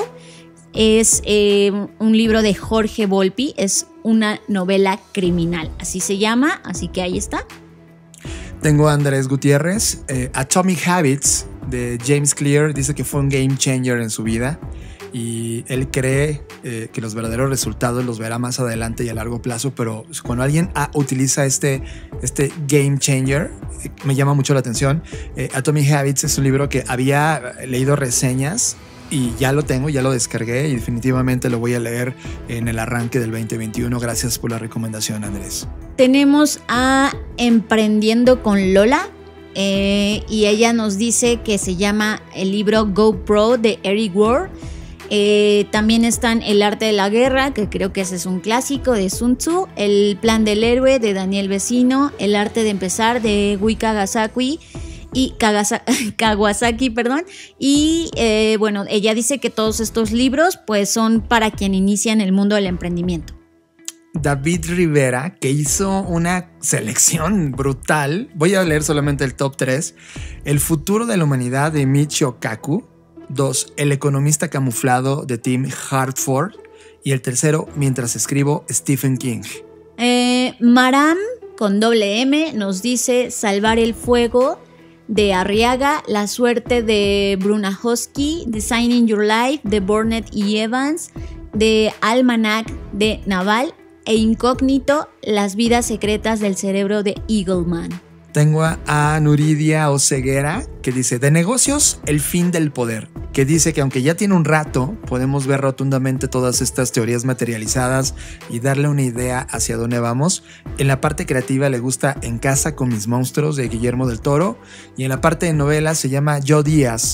Es eh, un libro de Jorge Volpi, es una novela criminal, así se llama, así que ahí está. Tengo a Andrés Gutiérrez, eh, Atomic Habits de James Clear, dice que fue un game changer en su vida. Y él cree eh, que los verdaderos resultados los verá más adelante y a largo plazo, pero cuando alguien ah, utiliza este, este game changer, eh, me llama mucho la atención. Eh, Atomic Habits es un libro que había leído reseñas y ya lo tengo, ya lo descargué y definitivamente lo voy a leer en el arranque del veinte veintiuno. Gracias por la recomendación, Andrés. Tenemos a Emprendiendo con Lola. Eh, y ella nos dice que se llama el libro GoPro de Eric Ward. Eh, también están El arte de la guerra, que creo que ese es un clásico, de Sun Tzu. El plan del héroe de Daniel Vecino. El arte de empezar de Gui Kawasaki y Kawasaki, Kawasaki perdón. Y eh, bueno, ella dice que todos estos libros pues son para quien inicia en el mundo del emprendimiento. David Rivera, que hizo una selección brutal. Voy a leer solamente el top tres. El futuro de la humanidad de Michio Kaku. Dos, El economista camuflado de Tim Hartford. Y el tercero, Mientras escribo, Stephen King. Eh, Maram, con doble M, nos dice Salvar el fuego de Arriaga, La suerte de Brunahosky, Designing Your Life de Burnett y Evans, de Almanac de Naval e Incógnito, Las vidas secretas del cerebro de Eagleman. Tengo a Nuridia Oceguera, que dice De negocios, el fin del poder, que dice que aunque ya tiene un rato, podemos ver rotundamente todas estas teorías materializadas y darle una idea hacia dónde vamos. En la parte creativa le gusta En casa con mis monstruos de Guillermo del Toro, y en la parte de novela se llama Yo Díaz,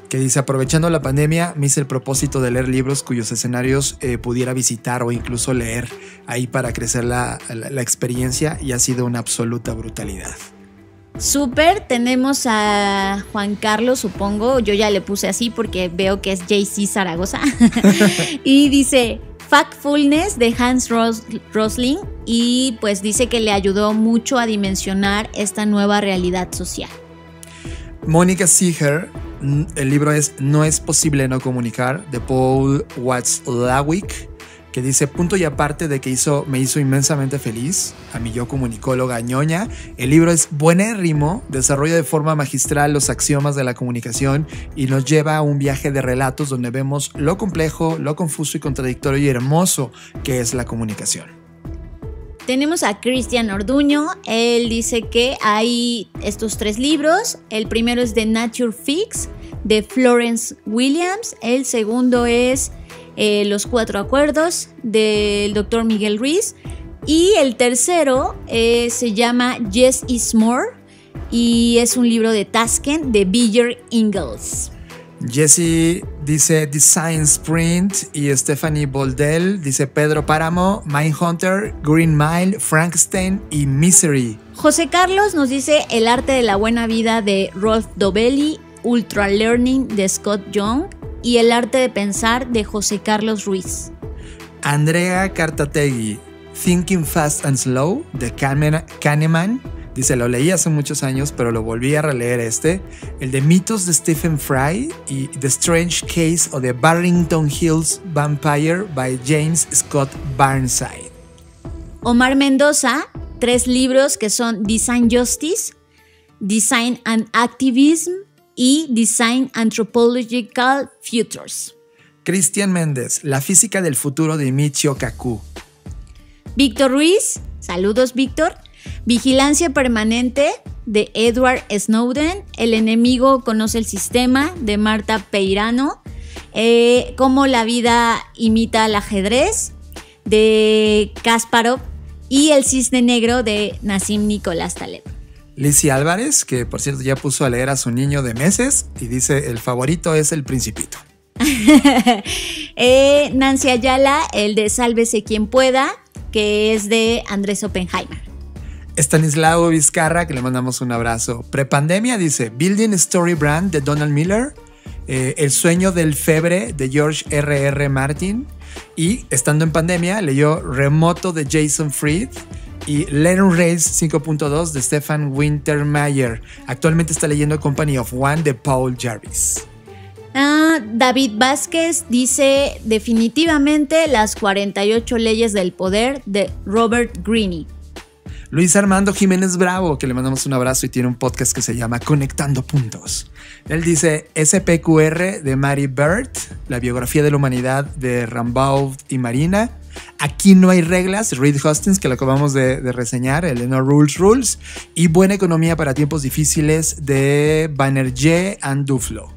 que dice: aprovechando la pandemia, me hice el propósito de leer libros cuyos escenarios eh, pudiera visitar o incluso leer ahí para crecer la, la, la experiencia, y ha sido una absoluta brutalidad. Súper, tenemos a Juan Carlos, supongo, yo ya le puse así porque veo que es J C Zaragoza, y dice Factfulness de Hans Ros- Rosling, y pues dice que le ayudó mucho a dimensionar esta nueva realidad social. Mónica Seeger, el libro es No es posible no comunicar, de Paul Watzlawick, que dice: punto y aparte de que hizo, me hizo inmensamente feliz, a mi yo comunicóloga ñoña, el libro es buenérrimo, desarrolla de forma magistral los axiomas de la comunicación y nos lleva a un viaje de relatos donde vemos lo complejo, lo confuso y contradictorio y hermoso que es la comunicación. Tenemos a Cristian Orduño, él dice que hay estos tres libros. El primero es The Nature Fix de Florence Williams, el segundo es eh, Los Cuatro Acuerdos del doctor Miguel Ruiz, y el tercero eh, se llama Yes is More y es un libro de Tasken de Biller Ingalls. Jesse dice Design Sprint, y Stephanie Boldell dice Pedro Páramo, Mindhunter, Green Mile, Frankenstein y Misery. José Carlos nos dice El arte de la buena vida de Rolf Dobelli, Ultra Learning de Scott Young y El arte de pensar de José Carlos Ruiz. Andrea Cartategui, Thinking Fast and Slow de Kahneman. Dice, lo leí hace muchos años, pero lo volví a releer este. El de Mitos de Stephen Fry y The Strange Case of the Barrington Hills Vampire by James Scott Burnside. Omar Mendoza, tres libros que son Design Justice, Design and Activism y Design Anthropological Futures. Cristian Méndez, La física del futuro de Michio Kaku. Víctor Ruiz, saludos Víctor. Vigilancia permanente de Edward Snowden, El enemigo conoce el sistema de Marta Peirano, eh, Cómo la vida imita al ajedrez de Kasparov y El cisne negro de Nassim Nicolás Taleb. Lizzie Álvarez, que por cierto ya puso a leer a su niño de meses y dice el favorito es El Principito. eh, Nancy Ayala, el de Sálvese quien pueda, que es de Andrés Oppenheimer. Estanislao Vizcarra, que le mandamos un abrazo. Prepandemia dice Building Story Brand de Donald Miller, eh, El sueño del febre de George R R. Martin, y estando en pandemia leyó Remoto de Jason Fried y Learn Race cinco punto dos de Stefan Wintermeyer. Actualmente está leyendo Company of One de Paul Jarvis. Ah, David Vázquez dice definitivamente Las cuarenta y ocho leyes del poder de Robert Greene. Luis Armando Jiménez Bravo, que le mandamos un abrazo y tiene un podcast que se llama Conectando Puntos. Él dice S P Q R de Mary Bird, La biografía de la humanidad de Rambaud y Marina. Aquí no hay reglas, Reed Hastings, que lo acabamos de, de reseñar, el de No Rules Rules. Y Buena economía para tiempos difíciles de Banerjee and Duflo.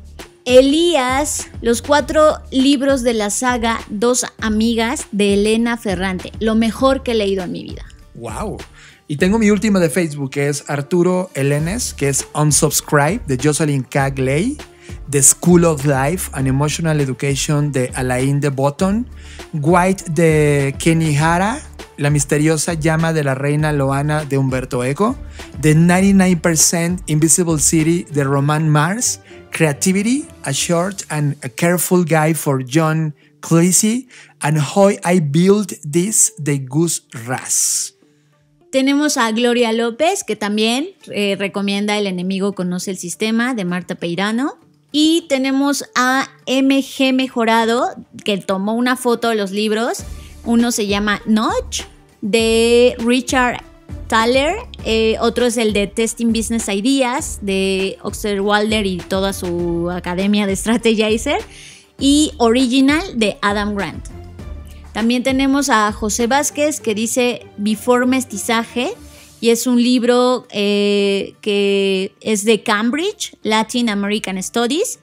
Elías, los cuatro libros de la saga Dos amigas de Elena Ferrante, lo mejor que he leído en mi vida. ¡Wow! Y tengo mi última de Facebook, que es Arturo Elenes, que es Unsubscribe, de Jocelyn K. Gley, The School of Life, An Emotional Education, de Alain de Botton, White, de Kenny Hara, La misteriosa llama de la reina Loana, de Humberto Eco, The ninety nine percent Invisible City, de Roman Mars, Creativity, A Short and a Careful Guide for John Cleese, and How I Built This, de Gus Ras. Tenemos a Gloria López, que también eh, recomienda El enemigo conoce el sistema, de Marta Peirano. Y tenemos a M G Mejorado, que tomó una foto de los libros. Uno se llama Notch, de Richard Thaler. Eh, otro es el de Testing Business Ideas, de Osterwalder y toda su academia de Strategizer. Y Original, de Adam Grant. También tenemos a José Vázquez, que dice Before Mestizaje, y es un libro eh, que es de Cambridge, Latin American Studies.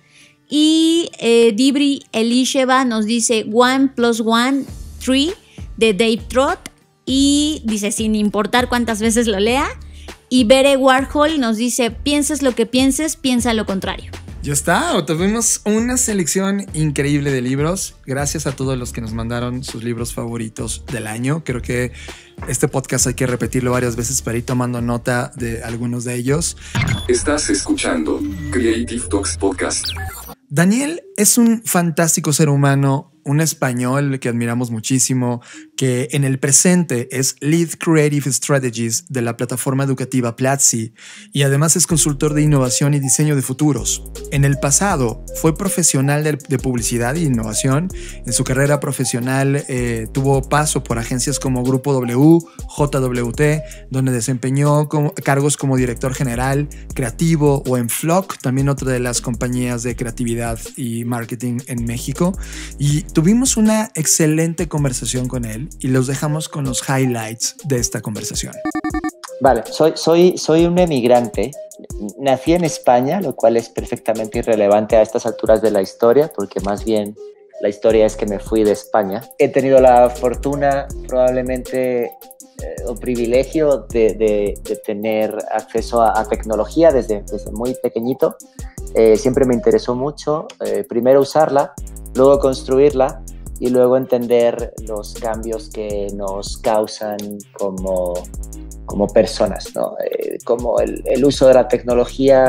Y eh, Dibri Elisheva nos dice One plus One, Three, de Dave Trott, y dice sin importar cuántas veces lo lea. Y Bere Warhol nos dice pienses lo que pienses, piensa lo contrario. Ya está, tuvimos una selección increíble de libros. Gracias a todos los que nos mandaron sus libros favoritos del año. Creo que este podcast hay que repetirlo varias veces para ir tomando nota de algunos de ellos. Estás escuchando Creative Talks Podcast. Daniel es un fantástico ser humano, un español que admiramos muchísimo, que en el presente es Lead Creative Strategies de la plataforma educativa Platzi y además es consultor de innovación y diseño de futuros. En el pasado fue profesional de, de publicidad e innovación. En su carrera profesional eh, tuvo paso por agencias como Grupo W, J W T, donde desempeñó como, cargos como director general, creativo o en Flock, también otra de las compañías de creatividad y marketing en México. Y tuvimos una excelente conversación con él y los dejamos con los highlights de esta conversación. Vale, soy, soy, soy un emigrante. Nací en España, lo cual es perfectamente irrelevante a estas alturas de la historia, porque más bien la historia es que me fui de España. He tenido la fortuna, probablemente, eh, o privilegio de, de, de tener acceso a, a tecnología desde, desde muy pequeñito. Eh, siempre me interesó mucho, eh, primero usarla, luego construirla y luego entender los cambios que nos causan como, como personas, ¿no? Eh, como el, el uso de la tecnología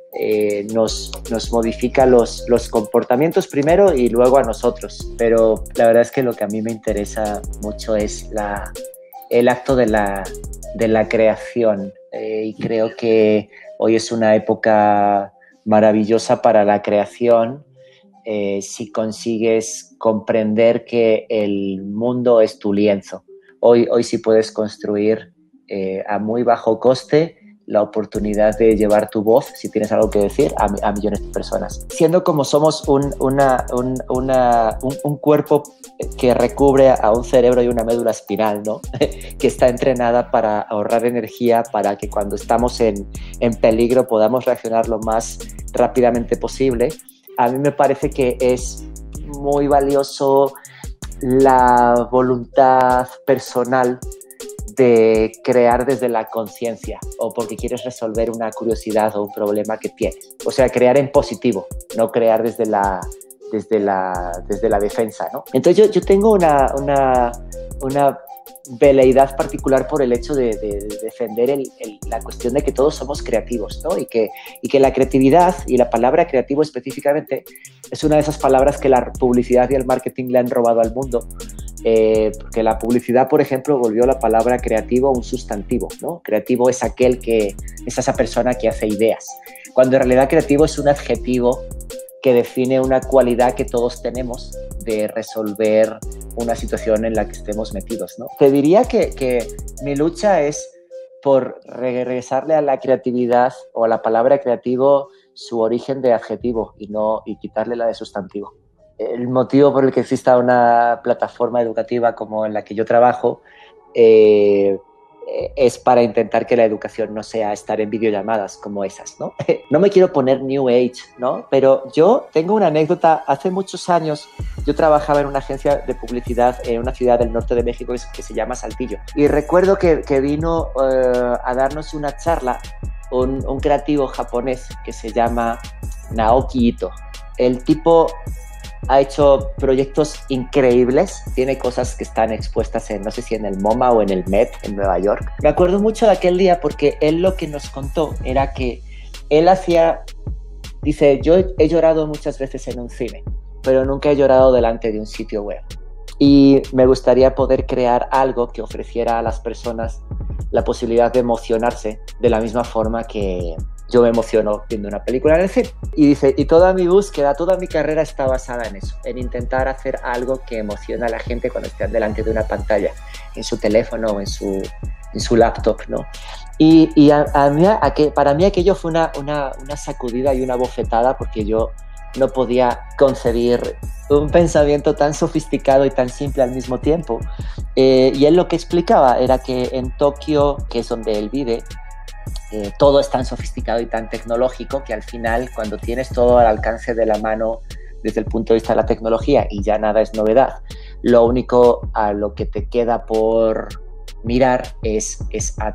eh, nos, nos modifica los, los comportamientos primero y luego a nosotros. Pero la verdad es que lo que a mí me interesa mucho es la, el acto de la, de la creación. Eh, y creo que hoy es una época maravillosa para la creación. Eh, si consigues comprender que el mundo es tu lienzo. Hoy, hoy sí puedes construir eh, a muy bajo coste la oportunidad de llevar tu voz, si tienes algo que decir, a, a millones de personas. Siendo como somos un, una, un, una, un, un cuerpo que recubre a un cerebro y una médula espinal, ¿no? Que está entrenada para ahorrar energía, para que cuando estamos en, en peligro podamos reaccionar lo más rápidamente posible. A mí me parece que es muy valioso la voluntad personal de crear desde la conciencia o porque quieres resolver una curiosidad o un problema que tienes. O sea, crear en positivo, no crear desde la, desde la, desde la defensa, ¿no? Entonces yo, yo tengo una, una, una veleidad particular por el hecho de, de, de defender el, el, la cuestión de que todos somos creativos, ¿no? Y que, y que la creatividad y la palabra creativo específicamente es una de esas palabras que la publicidad y el marketing le han robado al mundo. Eh, porque la publicidad, por ejemplo, volvió la palabra creativo un sustantivo, ¿no? Creativo es aquel que es esa persona que hace ideas, cuando en realidad creativo es un adjetivo que define una cualidad que todos tenemos de resolver una situación en la que estemos metidos, ¿no? Te diría que, que mi lucha es por regresarle a la creatividad o a la palabra creativo su origen de adjetivo y, no, y quitarle la de sustantivo. El motivo por el que exista una plataforma educativa como en la que yo trabajo eh, es para intentar que la educación no sea estar en videollamadas como esas, ¿no? No me quiero poner New Age, ¿no? Pero yo tengo una anécdota. Hace muchos años yo trabajaba en una agencia de publicidad en una ciudad del norte de México que se llama Saltillo. Y recuerdo que, que vino uh, a darnos una charla un, un creativo japonés que se llama Naoki Ito. El tipo ha hecho proyectos increíbles, tiene cosas que están expuestas en, no sé si en el MoMA o en el Met en Nueva York. Me acuerdo mucho de aquel día porque él lo que nos contó era que él hacía, dice, yo he llorado muchas veces en un cine, pero nunca he llorado delante de un sitio web. Y me gustaría poder crear algo que ofreciera a las personas la posibilidad de emocionarse de la misma forma que yo me emociono viendo una película en el cine. Y dice, y toda mi búsqueda, toda mi carrera está basada en eso, en intentar hacer algo que emociona a la gente cuando estén delante de una pantalla, en su teléfono o en su, en su laptop, ¿no? Y, y a, a mí, a que, para mí aquello fue una, una, una sacudida y una bofetada porque yo no podía concebir un pensamiento tan sofisticado y tan simple al mismo tiempo. Eh, y él lo que explicaba era que en Tokio, que es donde él vive, Eh, todo es tan sofisticado y tan tecnológico que al final, cuando tienes todo al alcance de la mano desde el punto de vista de la tecnología y ya nada es novedad, lo único a lo que te queda por mirar es, es a ti.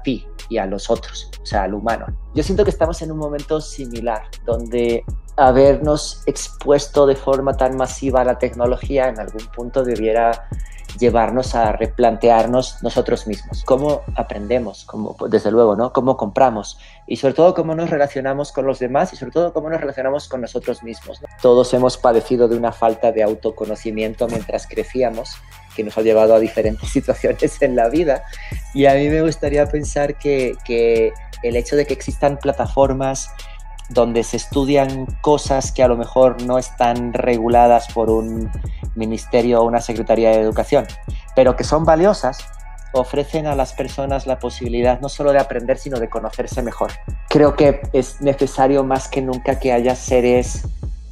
y a los otros, o sea, al humano. Yo siento que estamos en un momento similar, donde habernos expuesto de forma tan masiva a la tecnología en algún punto debiera llevarnos a replantearnos nosotros mismos. Cómo aprendemos, cómo, desde luego, ¿no? Cómo compramos y sobre todo cómo nos relacionamos con los demás y sobre todo cómo nos relacionamos con nosotros mismos, ¿no? Todos hemos padecido de una falta de autoconocimiento mientras crecíamos, que nos ha llevado a diferentes situaciones en la vida, y a mí me gustaría pensar que, que el hecho de que existan plataformas donde se estudian cosas que a lo mejor no están reguladas por un ministerio o una secretaría de educación, pero que son valiosas, ofrecen a las personas la posibilidad no solo de aprender, sino de conocerse mejor. Creo que es necesario más que nunca que haya seres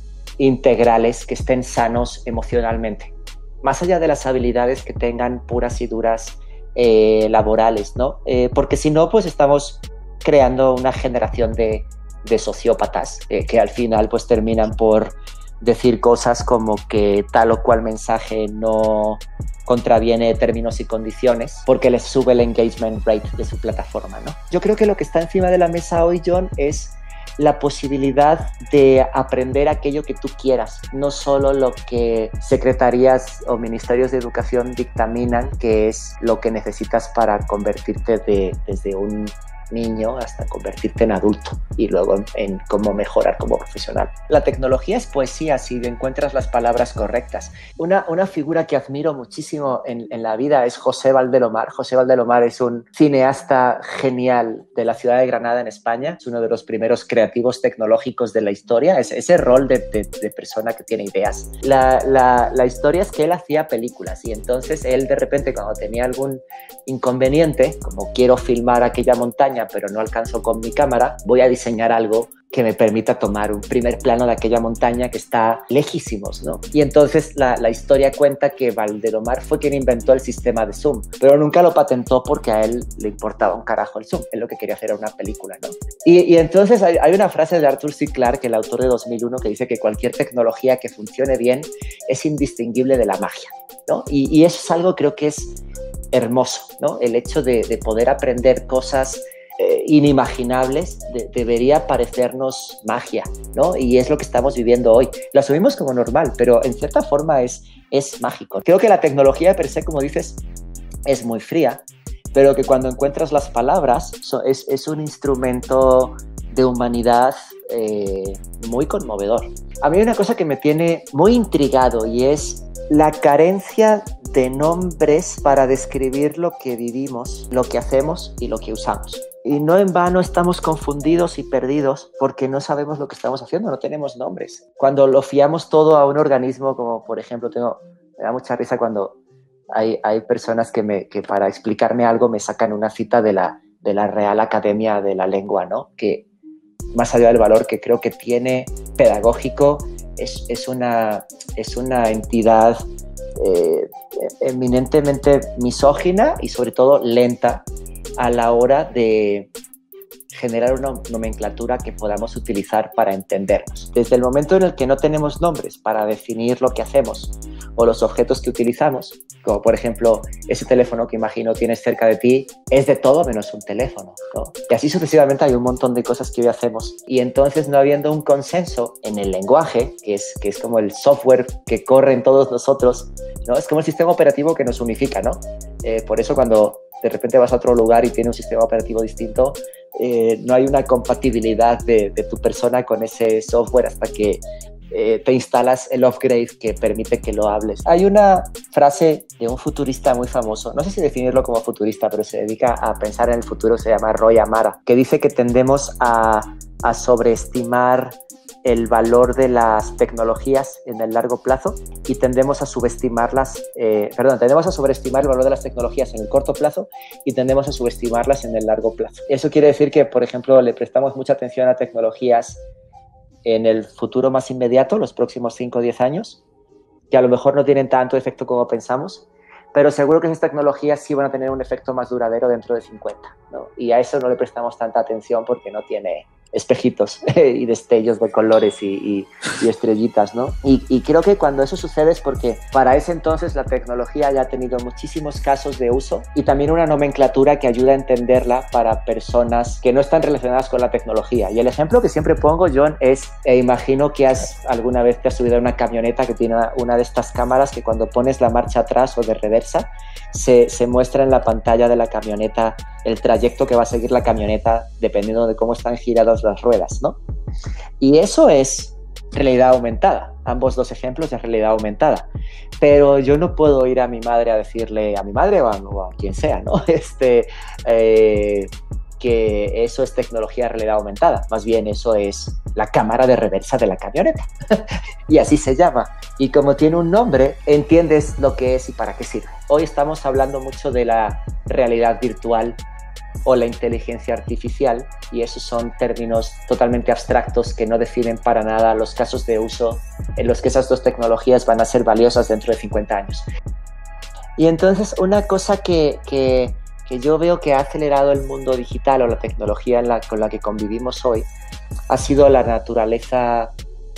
integrales que estén sanos emocionalmente, más allá de las habilidades que tengan puras y duras eh, laborales, ¿no? Eh, porque si no, pues estamos creando una generación de de sociópatas eh, que al final pues terminan por decir cosas como que tal o cual mensaje no contraviene términos y condiciones porque les sube el engagement rate de su plataforma, ¿no? Yo creo que lo que está encima de la mesa hoy, John, es la posibilidad de aprender aquello que tú quieras, no solo lo que secretarías o ministerios de educación dictaminan que es lo que necesitas para convertirte de, desde un niño hasta convertirte en adulto y luego en, en cómo mejorar como profesional. La tecnología es poesía si encuentras las palabras correctas. Una, una figura que admiro muchísimo en, en la vida es José Valdelomar. José Valdelomar es un cineasta genial de la ciudad de Granada, en España. Es uno de los primeros creativos tecnológicos de la historia. Es ese rol de, de, de persona que tiene ideas. La, la, la historia es que él hacía películas y entonces él de repente cuando tenía algún inconveniente, como quiero filmar aquella montaña pero no alcanzo con mi cámara, voy a diseñar algo que me permita tomar un primer plano de aquella montaña que está lejísimos, ¿no? Y entonces la, la historia cuenta que Valdelomar fue quien inventó el sistema de zoom, pero nunca lo patentó porque a él le importaba un carajo el zoom. Él lo que quería hacer era una película, ¿no? Y, y entonces hay, hay una frase de Arthur C. Clarke, el autor de dos mil uno, que dice que cualquier tecnología que funcione bien es indistinguible de la magia, ¿no? Y, y eso es algo, creo que es hermoso, ¿no? El hecho de, de poder aprender cosas Eh, inimaginables de, debería parecernos magia, ¿no? Y es lo que estamos viviendo hoy. Lo asumimos como normal, pero en cierta forma es, es mágico. Creo que la tecnología per se, como dices, es muy fría, pero que cuando encuentras las palabras so, es, es un instrumento de humanidad eh, muy conmovedor. A mí hay una cosa que me tiene muy intrigado y es la carencia de nombres para describir lo que vivimos, lo que hacemos y lo que usamos. Y no en vano estamos confundidos y perdidos porque no sabemos lo que estamos haciendo, no tenemos nombres. Cuando lo fiamos todo a un organismo, como por ejemplo, tengo, me da mucha risa cuando hay, hay personas que, me, que para explicarme algo me sacan una cita de la, de la Real Academia de la Lengua, ¿no? Que más allá del valor que creo que tiene pedagógico, es, es, una, es una entidad eh, eminentemente misógina y sobre todo lenta a la hora de generar una nomenclatura que podamos utilizar para entendernos. Desde el momento en el que no tenemos nombres para definir lo que hacemos o los objetos que utilizamos, como por ejemplo ese teléfono que imagino tienes cerca de ti, es de todo menos un teléfono, ¿no? Y así sucesivamente hay un montón de cosas que hoy hacemos. Y entonces, no habiendo un consenso en el lenguaje, que es, que es como el software que corre en todos nosotros, ¿no? Es como el sistema operativo que nos unifica, ¿no? Eh, por eso cuando de repente vas a otro lugar y tiene un sistema operativo distinto, eh, no hay una compatibilidad de, de tu persona con ese software hasta que eh, te instalas el upgrade que permite que lo hables. Hay una frase de un futurista muy famoso, no sé si definirlo como futurista, pero se dedica a pensar en el futuro, se llama Roy Amara, que dice que tendemos a, a sobreestimar el valor de las tecnologías en el largo plazo y tendemos a subestimarlas, eh, perdón, tendemos a sobreestimar el valor de las tecnologías en el corto plazo y tendemos a subestimarlas en el largo plazo. Eso quiere decir que, por ejemplo, le prestamos mucha atención a tecnologías en el futuro más inmediato, los próximos cinco o diez años, que a lo mejor no tienen tanto efecto como pensamos, pero seguro que esas tecnologías sí van a tener un efecto más duradero dentro de cincuenta, ¿no? Y a eso no le prestamos tanta atención porque no tiene espejitos y destellos de colores y, y, y estrellitas, ¿no? Y, y creo que cuando eso sucede es porque para ese entonces la tecnología ya ha tenido muchísimos casos de uso y también una nomenclatura que ayuda a entenderla para personas que no están relacionadas con la tecnología. Y el ejemplo que siempre pongo, John, es, eh, imagino que has, alguna vez te has subido a una camioneta que tiene una, una de estas cámaras que cuando pones la marcha atrás o de reversa, se, se muestra en la pantalla de la camioneta el trayecto que va a seguir la camioneta dependiendo de cómo están giradas las ruedas, ¿no? Y eso es realidad aumentada, ambos dos ejemplos de realidad aumentada. Pero yo no puedo ir a mi madre a decirle, a mi madre o a, o a quien sea, ¿no? Este, eh, que eso es tecnología de realidad aumentada. Más bien eso es la cámara de reversa de la camioneta. Y así se llama. Y como tiene un nombre, entiendes lo que es y para qué sirve. Hoy estamos hablando mucho de la realidad virtual o la inteligencia artificial, y esos son términos totalmente abstractos que no definen para nada los casos de uso en los que esas dos tecnologías van a ser valiosas dentro de cincuenta años. Y entonces una cosa que, que, que yo veo que ha acelerado el mundo digital o la tecnología en la, con la que convivimos hoy ha sido la naturaleza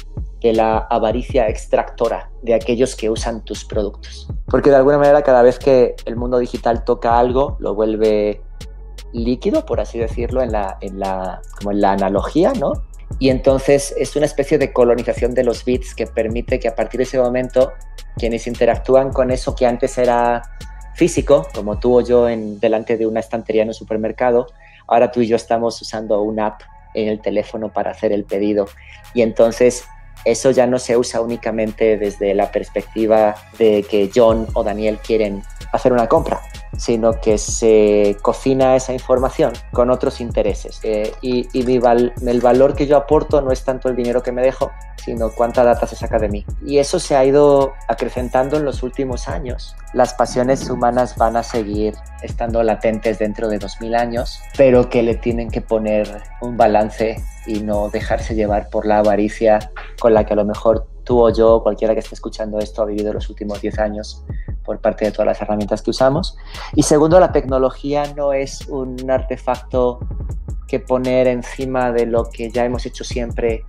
de la avaricia extractora de aquellos que usan tus productos. Porque de alguna manera cada vez que el mundo digital toca algo, lo vuelve líquido, por así decirlo, en la, en la, como en la analogía, ¿no? Y entonces es una especie de colonización de los bits que permite que a partir de ese momento quienes interactúan con eso que antes era físico, como tú o yo en, delante de una estantería en un supermercado, ahora tú y yo estamos usando una app en el teléfono para hacer el pedido. Y entonces eso ya no se usa únicamente desde la perspectiva de que John o Daniel quieren hacer una compra, sino que se cocina esa información con otros intereses. Eh, y y mi val, el valor que yo aporto no es tanto el dinero que me dejo, sino cuánta data se saca de mí. Y eso se ha ido acrecentando en los últimos años. Las pasiones humanas van a seguir estando latentes dentro de dos mil años, pero que le tienen que poner un balance y no dejarse llevar por la avaricia con la que a lo mejor tú o yo, cualquiera que esté escuchando esto, ha vivido los últimos diez años por parte de todas las herramientas que usamos. Y segundo, la tecnología no es un artefacto que poner encima de lo que ya hemos hecho siempre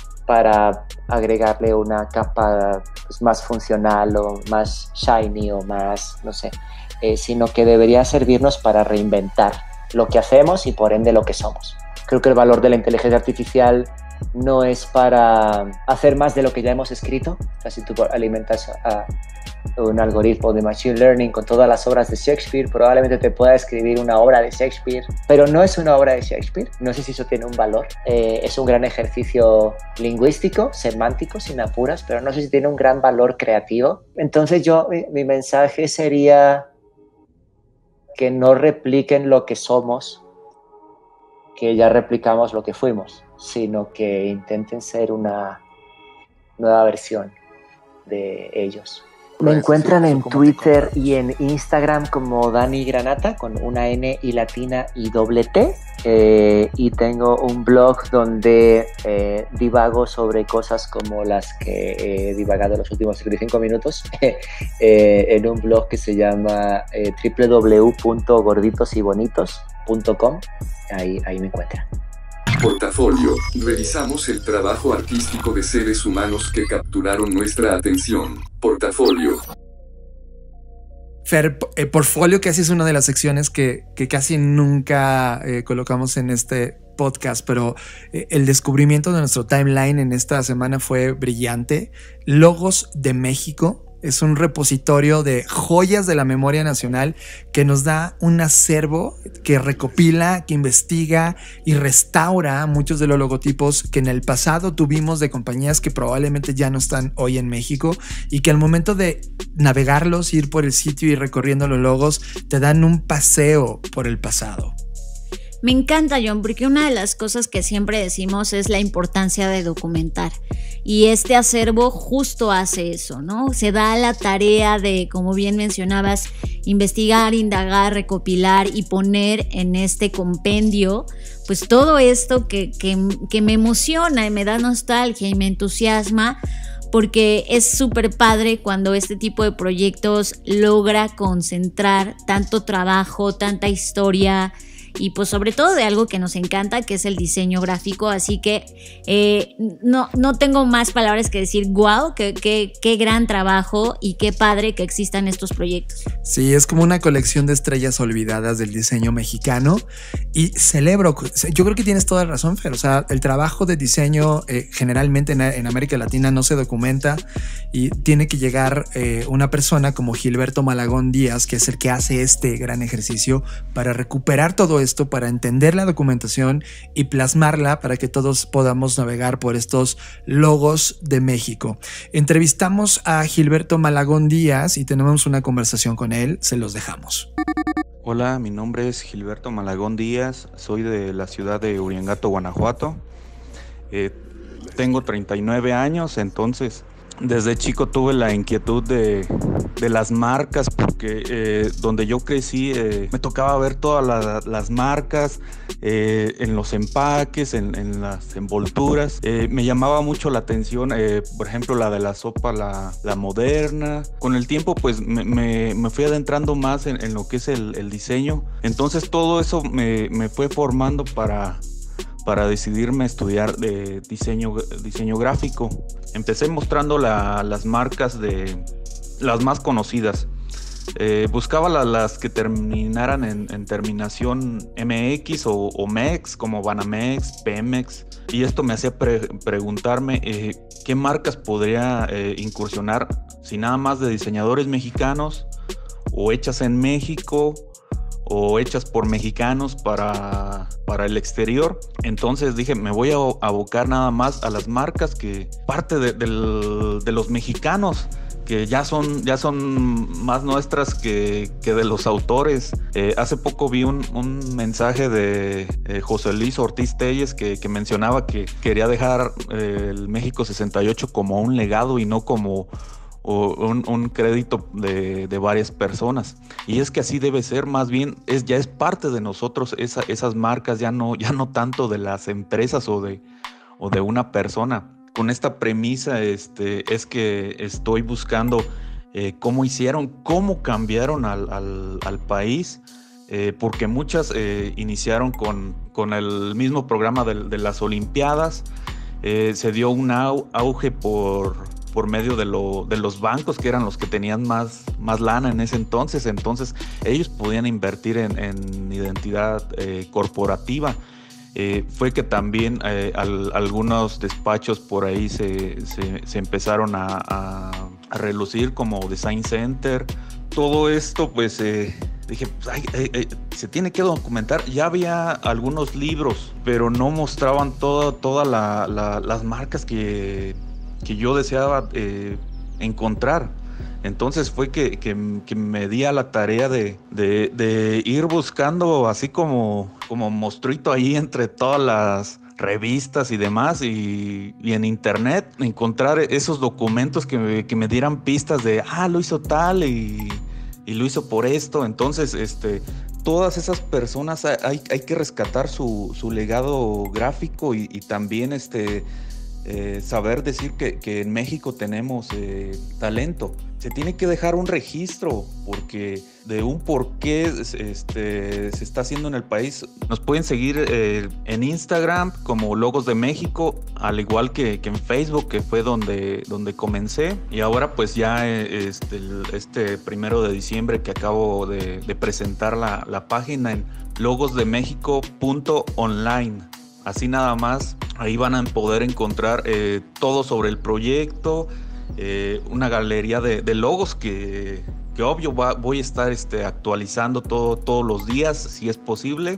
para agregarle una capa pues, más funcional o más shiny o más, no sé, eh, sino que debería servirnos para reinventar lo que hacemos y por ende lo que somos. Creo que el valor de la inteligencia artificial no es para hacer más de lo que ya hemos escrito. O sea, si tú alimentas a un algoritmo de Machine Learning con todas las obras de Shakespeare, probablemente te pueda escribir una obra de Shakespeare, pero no es una obra de Shakespeare. No sé si eso tiene un valor. Eh, es un gran ejercicio lingüístico, semántico, sin apuras, pero no sé si tiene un gran valor creativo. Entonces yo, mi, mi mensaje sería que no repliquen lo que somos, que ya replicamos lo que fuimos, sino que intenten ser una nueva versión de ellos. Me encuentran en Twitter y en Instagram como Dani Granata, con una N y latina y doble T. Eh, y tengo un blog donde eh, divago sobre cosas como las que he divagado en los últimos treinta y cinco minutos, eh, en un blog que se llama eh, doble u doble u doble u punto gorditos y bonitos punto com. Ahí, ahí me encuentran. Portafolio. Revisamos el trabajo artístico de seres humanos que capturaron nuestra atención. Portafolio. Fer, eh, Portfolio, que así es una de las secciones que, que casi nunca eh, colocamos en este podcast, pero eh, el descubrimiento de nuestro timeline en esta semana fue brillante. Logos de México. Es un repositorio de joyas de la memoria nacional que nos da un acervo que recopila, que investiga y restaura muchos de los logotipos que en el pasado tuvimos de compañías que probablemente ya no están hoy en México y que al momento de navegarlos, ir por el sitio y recorriendo los logos, te dan un paseo por el pasado. Me encanta, John, porque una de las cosas que siempre decimos es la importancia de documentar. Y este acervo justo hace eso, ¿no? Se da la tarea de, como bien mencionabas, investigar, indagar, recopilar y poner en este compendio, pues todo esto que, que, que me emociona y me da nostalgia y me entusiasma, porque es súper padre cuando este tipo de proyectos logra concentrar tanto trabajo, tanta historia y pues sobre todo de algo que nos encanta, que es el diseño gráfico. Así que eh, no, no tengo más palabras que decir, wow, qué, qué, qué gran trabajo y qué padre que existan estos proyectos. Sí, es como una colección de estrellas olvidadas del diseño mexicano y celebro, yo creo que tienes toda la razón, Fer, o sea, el trabajo de diseño eh, generalmente en, en América Latina no se documenta y tiene que llegar eh, una persona como Gilberto Malagón Díaz, que es el que hace este gran ejercicio para recuperar todo esto, para entender la documentación y plasmarla para que todos podamos navegar por estos logos de México. Entrevistamos a Gilberto Malagón Díaz y tenemos una conversación con él, se los dejamos. Hola, mi nombre es Gilberto Malagón Díaz, soy de la ciudad de Uriangato, Guanajuato. Eh, tengo treinta y nueve años, entonces desde chico tuve la inquietud de, de las marcas porque eh, donde yo crecí eh, me tocaba ver todas la, las marcas eh, en los empaques, en, en las envolturas. Eh, me llamaba mucho la atención, eh, por ejemplo, la de la sopa, la, la Moderna. Con el tiempo pues me, me, me fui adentrando más en, en lo que es el, el diseño. Entonces todo eso me, me fue formando para... para decidirme a estudiar de diseño, diseño gráfico. Empecé mostrando la, las marcas de las más conocidas. Eh, buscaba la, las que terminaran en, en terminación M X o, o M E X, como Banamex, Pemex. Y esto me hacía pre preguntarme eh, qué marcas podría eh, incursionar, si nada más de diseñadores mexicanos o hechas en México, o hechas por mexicanos para, para el exterior. Entonces dije, me voy a abocar nada más a las marcas que parte de, de, de los mexicanos, que ya son, ya son más nuestras que, que de los autores. Eh, hace poco vi un, un mensaje de eh, José Luis Ortiz Telles que, que mencionaba que quería dejar eh, el México sesenta y ocho como un legado y no como o un, un crédito de, de varias personas. Y es que así debe ser, más bien es, ya es parte de nosotros esa, esas marcas, ya no, ya no tanto de las empresas o de, o de una persona. Con esta premisa este, es que estoy buscando eh, cómo hicieron, cómo cambiaron al, al, al país, eh, porque muchas eh, iniciaron con, con el mismo programa de, de las Olimpiadas. Eh, se dio un au, auge por... por medio de, lo, de los bancos, que eran los que tenían más, más lana en ese entonces. Entonces ellos podían invertir en, en identidad eh, corporativa. Eh, fue que también eh, al, algunos despachos por ahí se, se, se empezaron a, a, a relucir, como Design Center. Todo esto pues eh, dije, pues, ay, ay, ay, se tiene que documentar. Ya había algunos libros, pero no mostraban todas toda la, la, las marcas que que yo deseaba eh, encontrar. Entonces fue que, que, que me di a la tarea de, de, de ir buscando así como, como monstruito ahí entre todas las revistas y demás, y, y en internet encontrar esos documentos que me, que me dieran pistas de, ah, lo hizo tal y, y lo hizo por esto. Entonces este, todas esas personas hay, hay que rescatar su, su legado gráfico y, y también este, Eh, saber decir que, que en México tenemos eh, talento. Se tiene que dejar un registro porque de un por qué este, se está haciendo en el país. Nos pueden seguir eh, en Instagram como Logos de México, al igual que, que en Facebook, que fue donde, donde comencé. Y ahora pues ya eh, este, este primero de diciembre que acabo de, de presentar la, la página en logos de méxico punto online. Así nada más, ahí van a poder encontrar eh, todo sobre el proyecto, eh, una galería de, de logos que, que obvio va, voy a estar este, actualizando todo, todos los días, si es posible.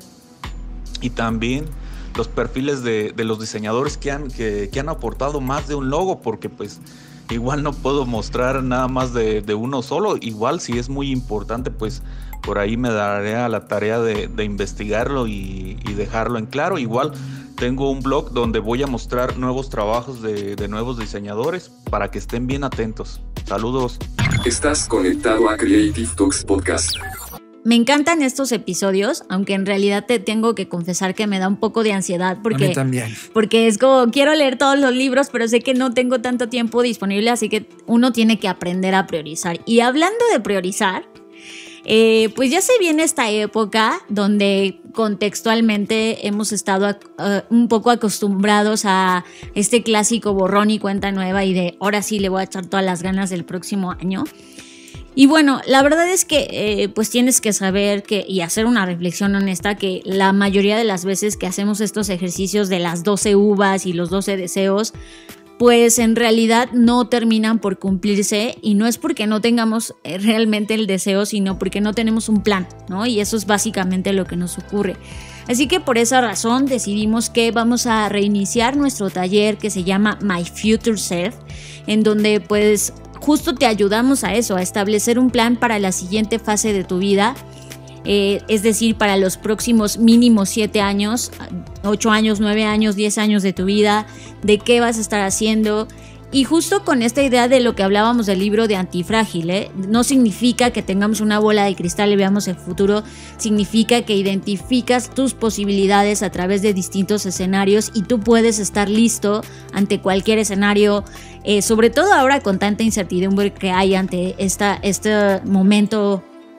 Y también los perfiles de, de los diseñadores que han, que, que han aportado más de un logo, porque pues igual no puedo mostrar nada más de, de uno solo. Igual si es muy importante, pues por ahí me daré a la tarea de, de investigarlo y, y dejarlo en claro. Igual tengo un blog donde voy a mostrar nuevos trabajos de, de nuevos diseñadores para que estén bien atentos. Saludos. Estás conectado a Creative Talks Podcast. Me encantan estos episodios, aunque en realidad te tengo que confesar que me da un poco de ansiedad porque, a mí también. Porque es como, quiero leer todos los libros, pero sé que no tengo tanto tiempo disponible, así que uno tiene que aprender a priorizar. Y hablando de priorizar, Eh, pues ya se viene esta época donde contextualmente hemos estado uh, un poco acostumbrados a este clásico borrón y cuenta nueva y de ahora sí le voy a echar todas las ganas del próximo año. Y bueno, la verdad es que eh, pues tienes que saber que y hacer una reflexión honesta que la mayoría de las veces que hacemos estos ejercicios de las doce uvas y los doce deseos, pues en realidad no terminan por cumplirse, y no es porque no tengamos realmente el deseo, sino porque no tenemos un plan, ¿no? Y eso es básicamente lo que nos ocurre. Así que por esa razón decidimos que vamos a reiniciar nuestro taller que se llama My Future Self, en donde pues justo te ayudamos a eso, a establecer un plan para la siguiente fase de tu vida. Eh, es decir, para los próximos mínimo siete años, ocho años, nueve años, diez años de tu vida, de qué vas a estar haciendo. Y justo con esta idea de lo que hablábamos del libro de Antifrágil, ¿eh? No significa que tengamos una bola de cristal y veamos el futuro, significa que identificas tus posibilidades a través de distintos escenarios y tú puedes estar listo ante cualquier escenario, eh, sobre todo ahora con tanta incertidumbre que hay ante esta, este momento,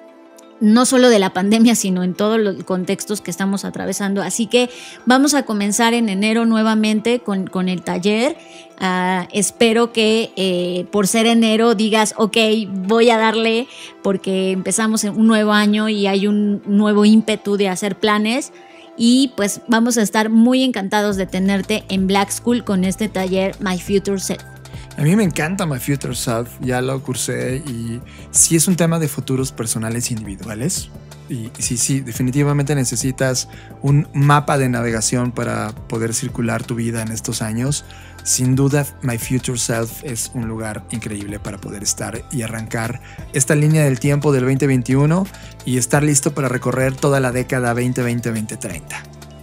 no solo de la pandemia, sino en todos los contextos que estamos atravesando. Así que vamos a comenzar en enero nuevamente con, con el taller. Uh, espero que eh, por ser enero digas, ok, voy a darle, porque empezamos en un nuevo año y hay un nuevo ímpetu de hacer planes. Y pues vamos a estar muy encantados de tenerte en Black School con este taller My Future Self. A mí me encanta My Future Self, ya lo cursé y sí es un tema de futuros personales individuales. Y sí, sí, definitivamente necesitas un mapa de navegación para poder circular tu vida en estos años. Sin duda, My Future Self es un lugar increíble para poder estar y arrancar esta línea del tiempo del veinte veintiuno y estar listo para recorrer toda la década veinte veinte veinte treinta.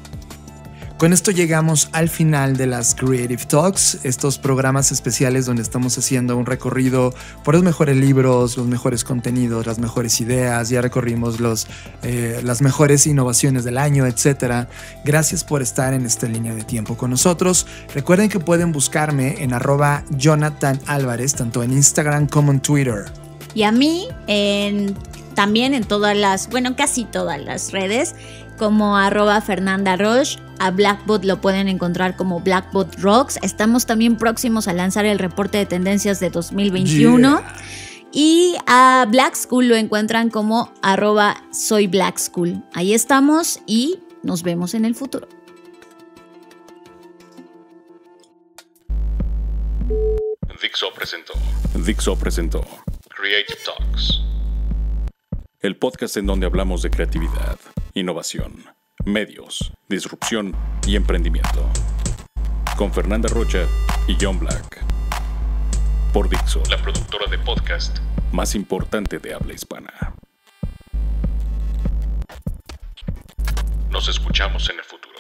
Con esto llegamos al final de las Creative Talks, estos programas especiales donde estamos haciendo un recorrido por los mejores libros, los mejores contenidos, las mejores ideas. Ya recorrimos los, eh, las mejores innovaciones del año, etcétera. Gracias por estar en esta línea de tiempo con nosotros. Recuerden que pueden buscarme en arroba Jonathan Álvarez, tanto en Instagram como en Twitter. Y a mí en, también en todas las, bueno, casi todas las redes, como arroba Fernanda Roche. A Blackbot lo pueden encontrar como Blackbot Rocks. Estamos también próximos a lanzar el reporte de tendencias de dos mil veintiuno. Yeah. Y a Black School lo encuentran como arroba Soy Black School. Ahí estamos y nos vemos en el futuro. Dixo presentó. Dixo presentó Creative Talks, el podcast en donde hablamos de creatividad, innovación, medios, disrupción y emprendimiento. Con Fernanda Rocha y John Black. Por Dixo, la productora de podcast más importante de habla hispana. Nos escuchamos en el futuro.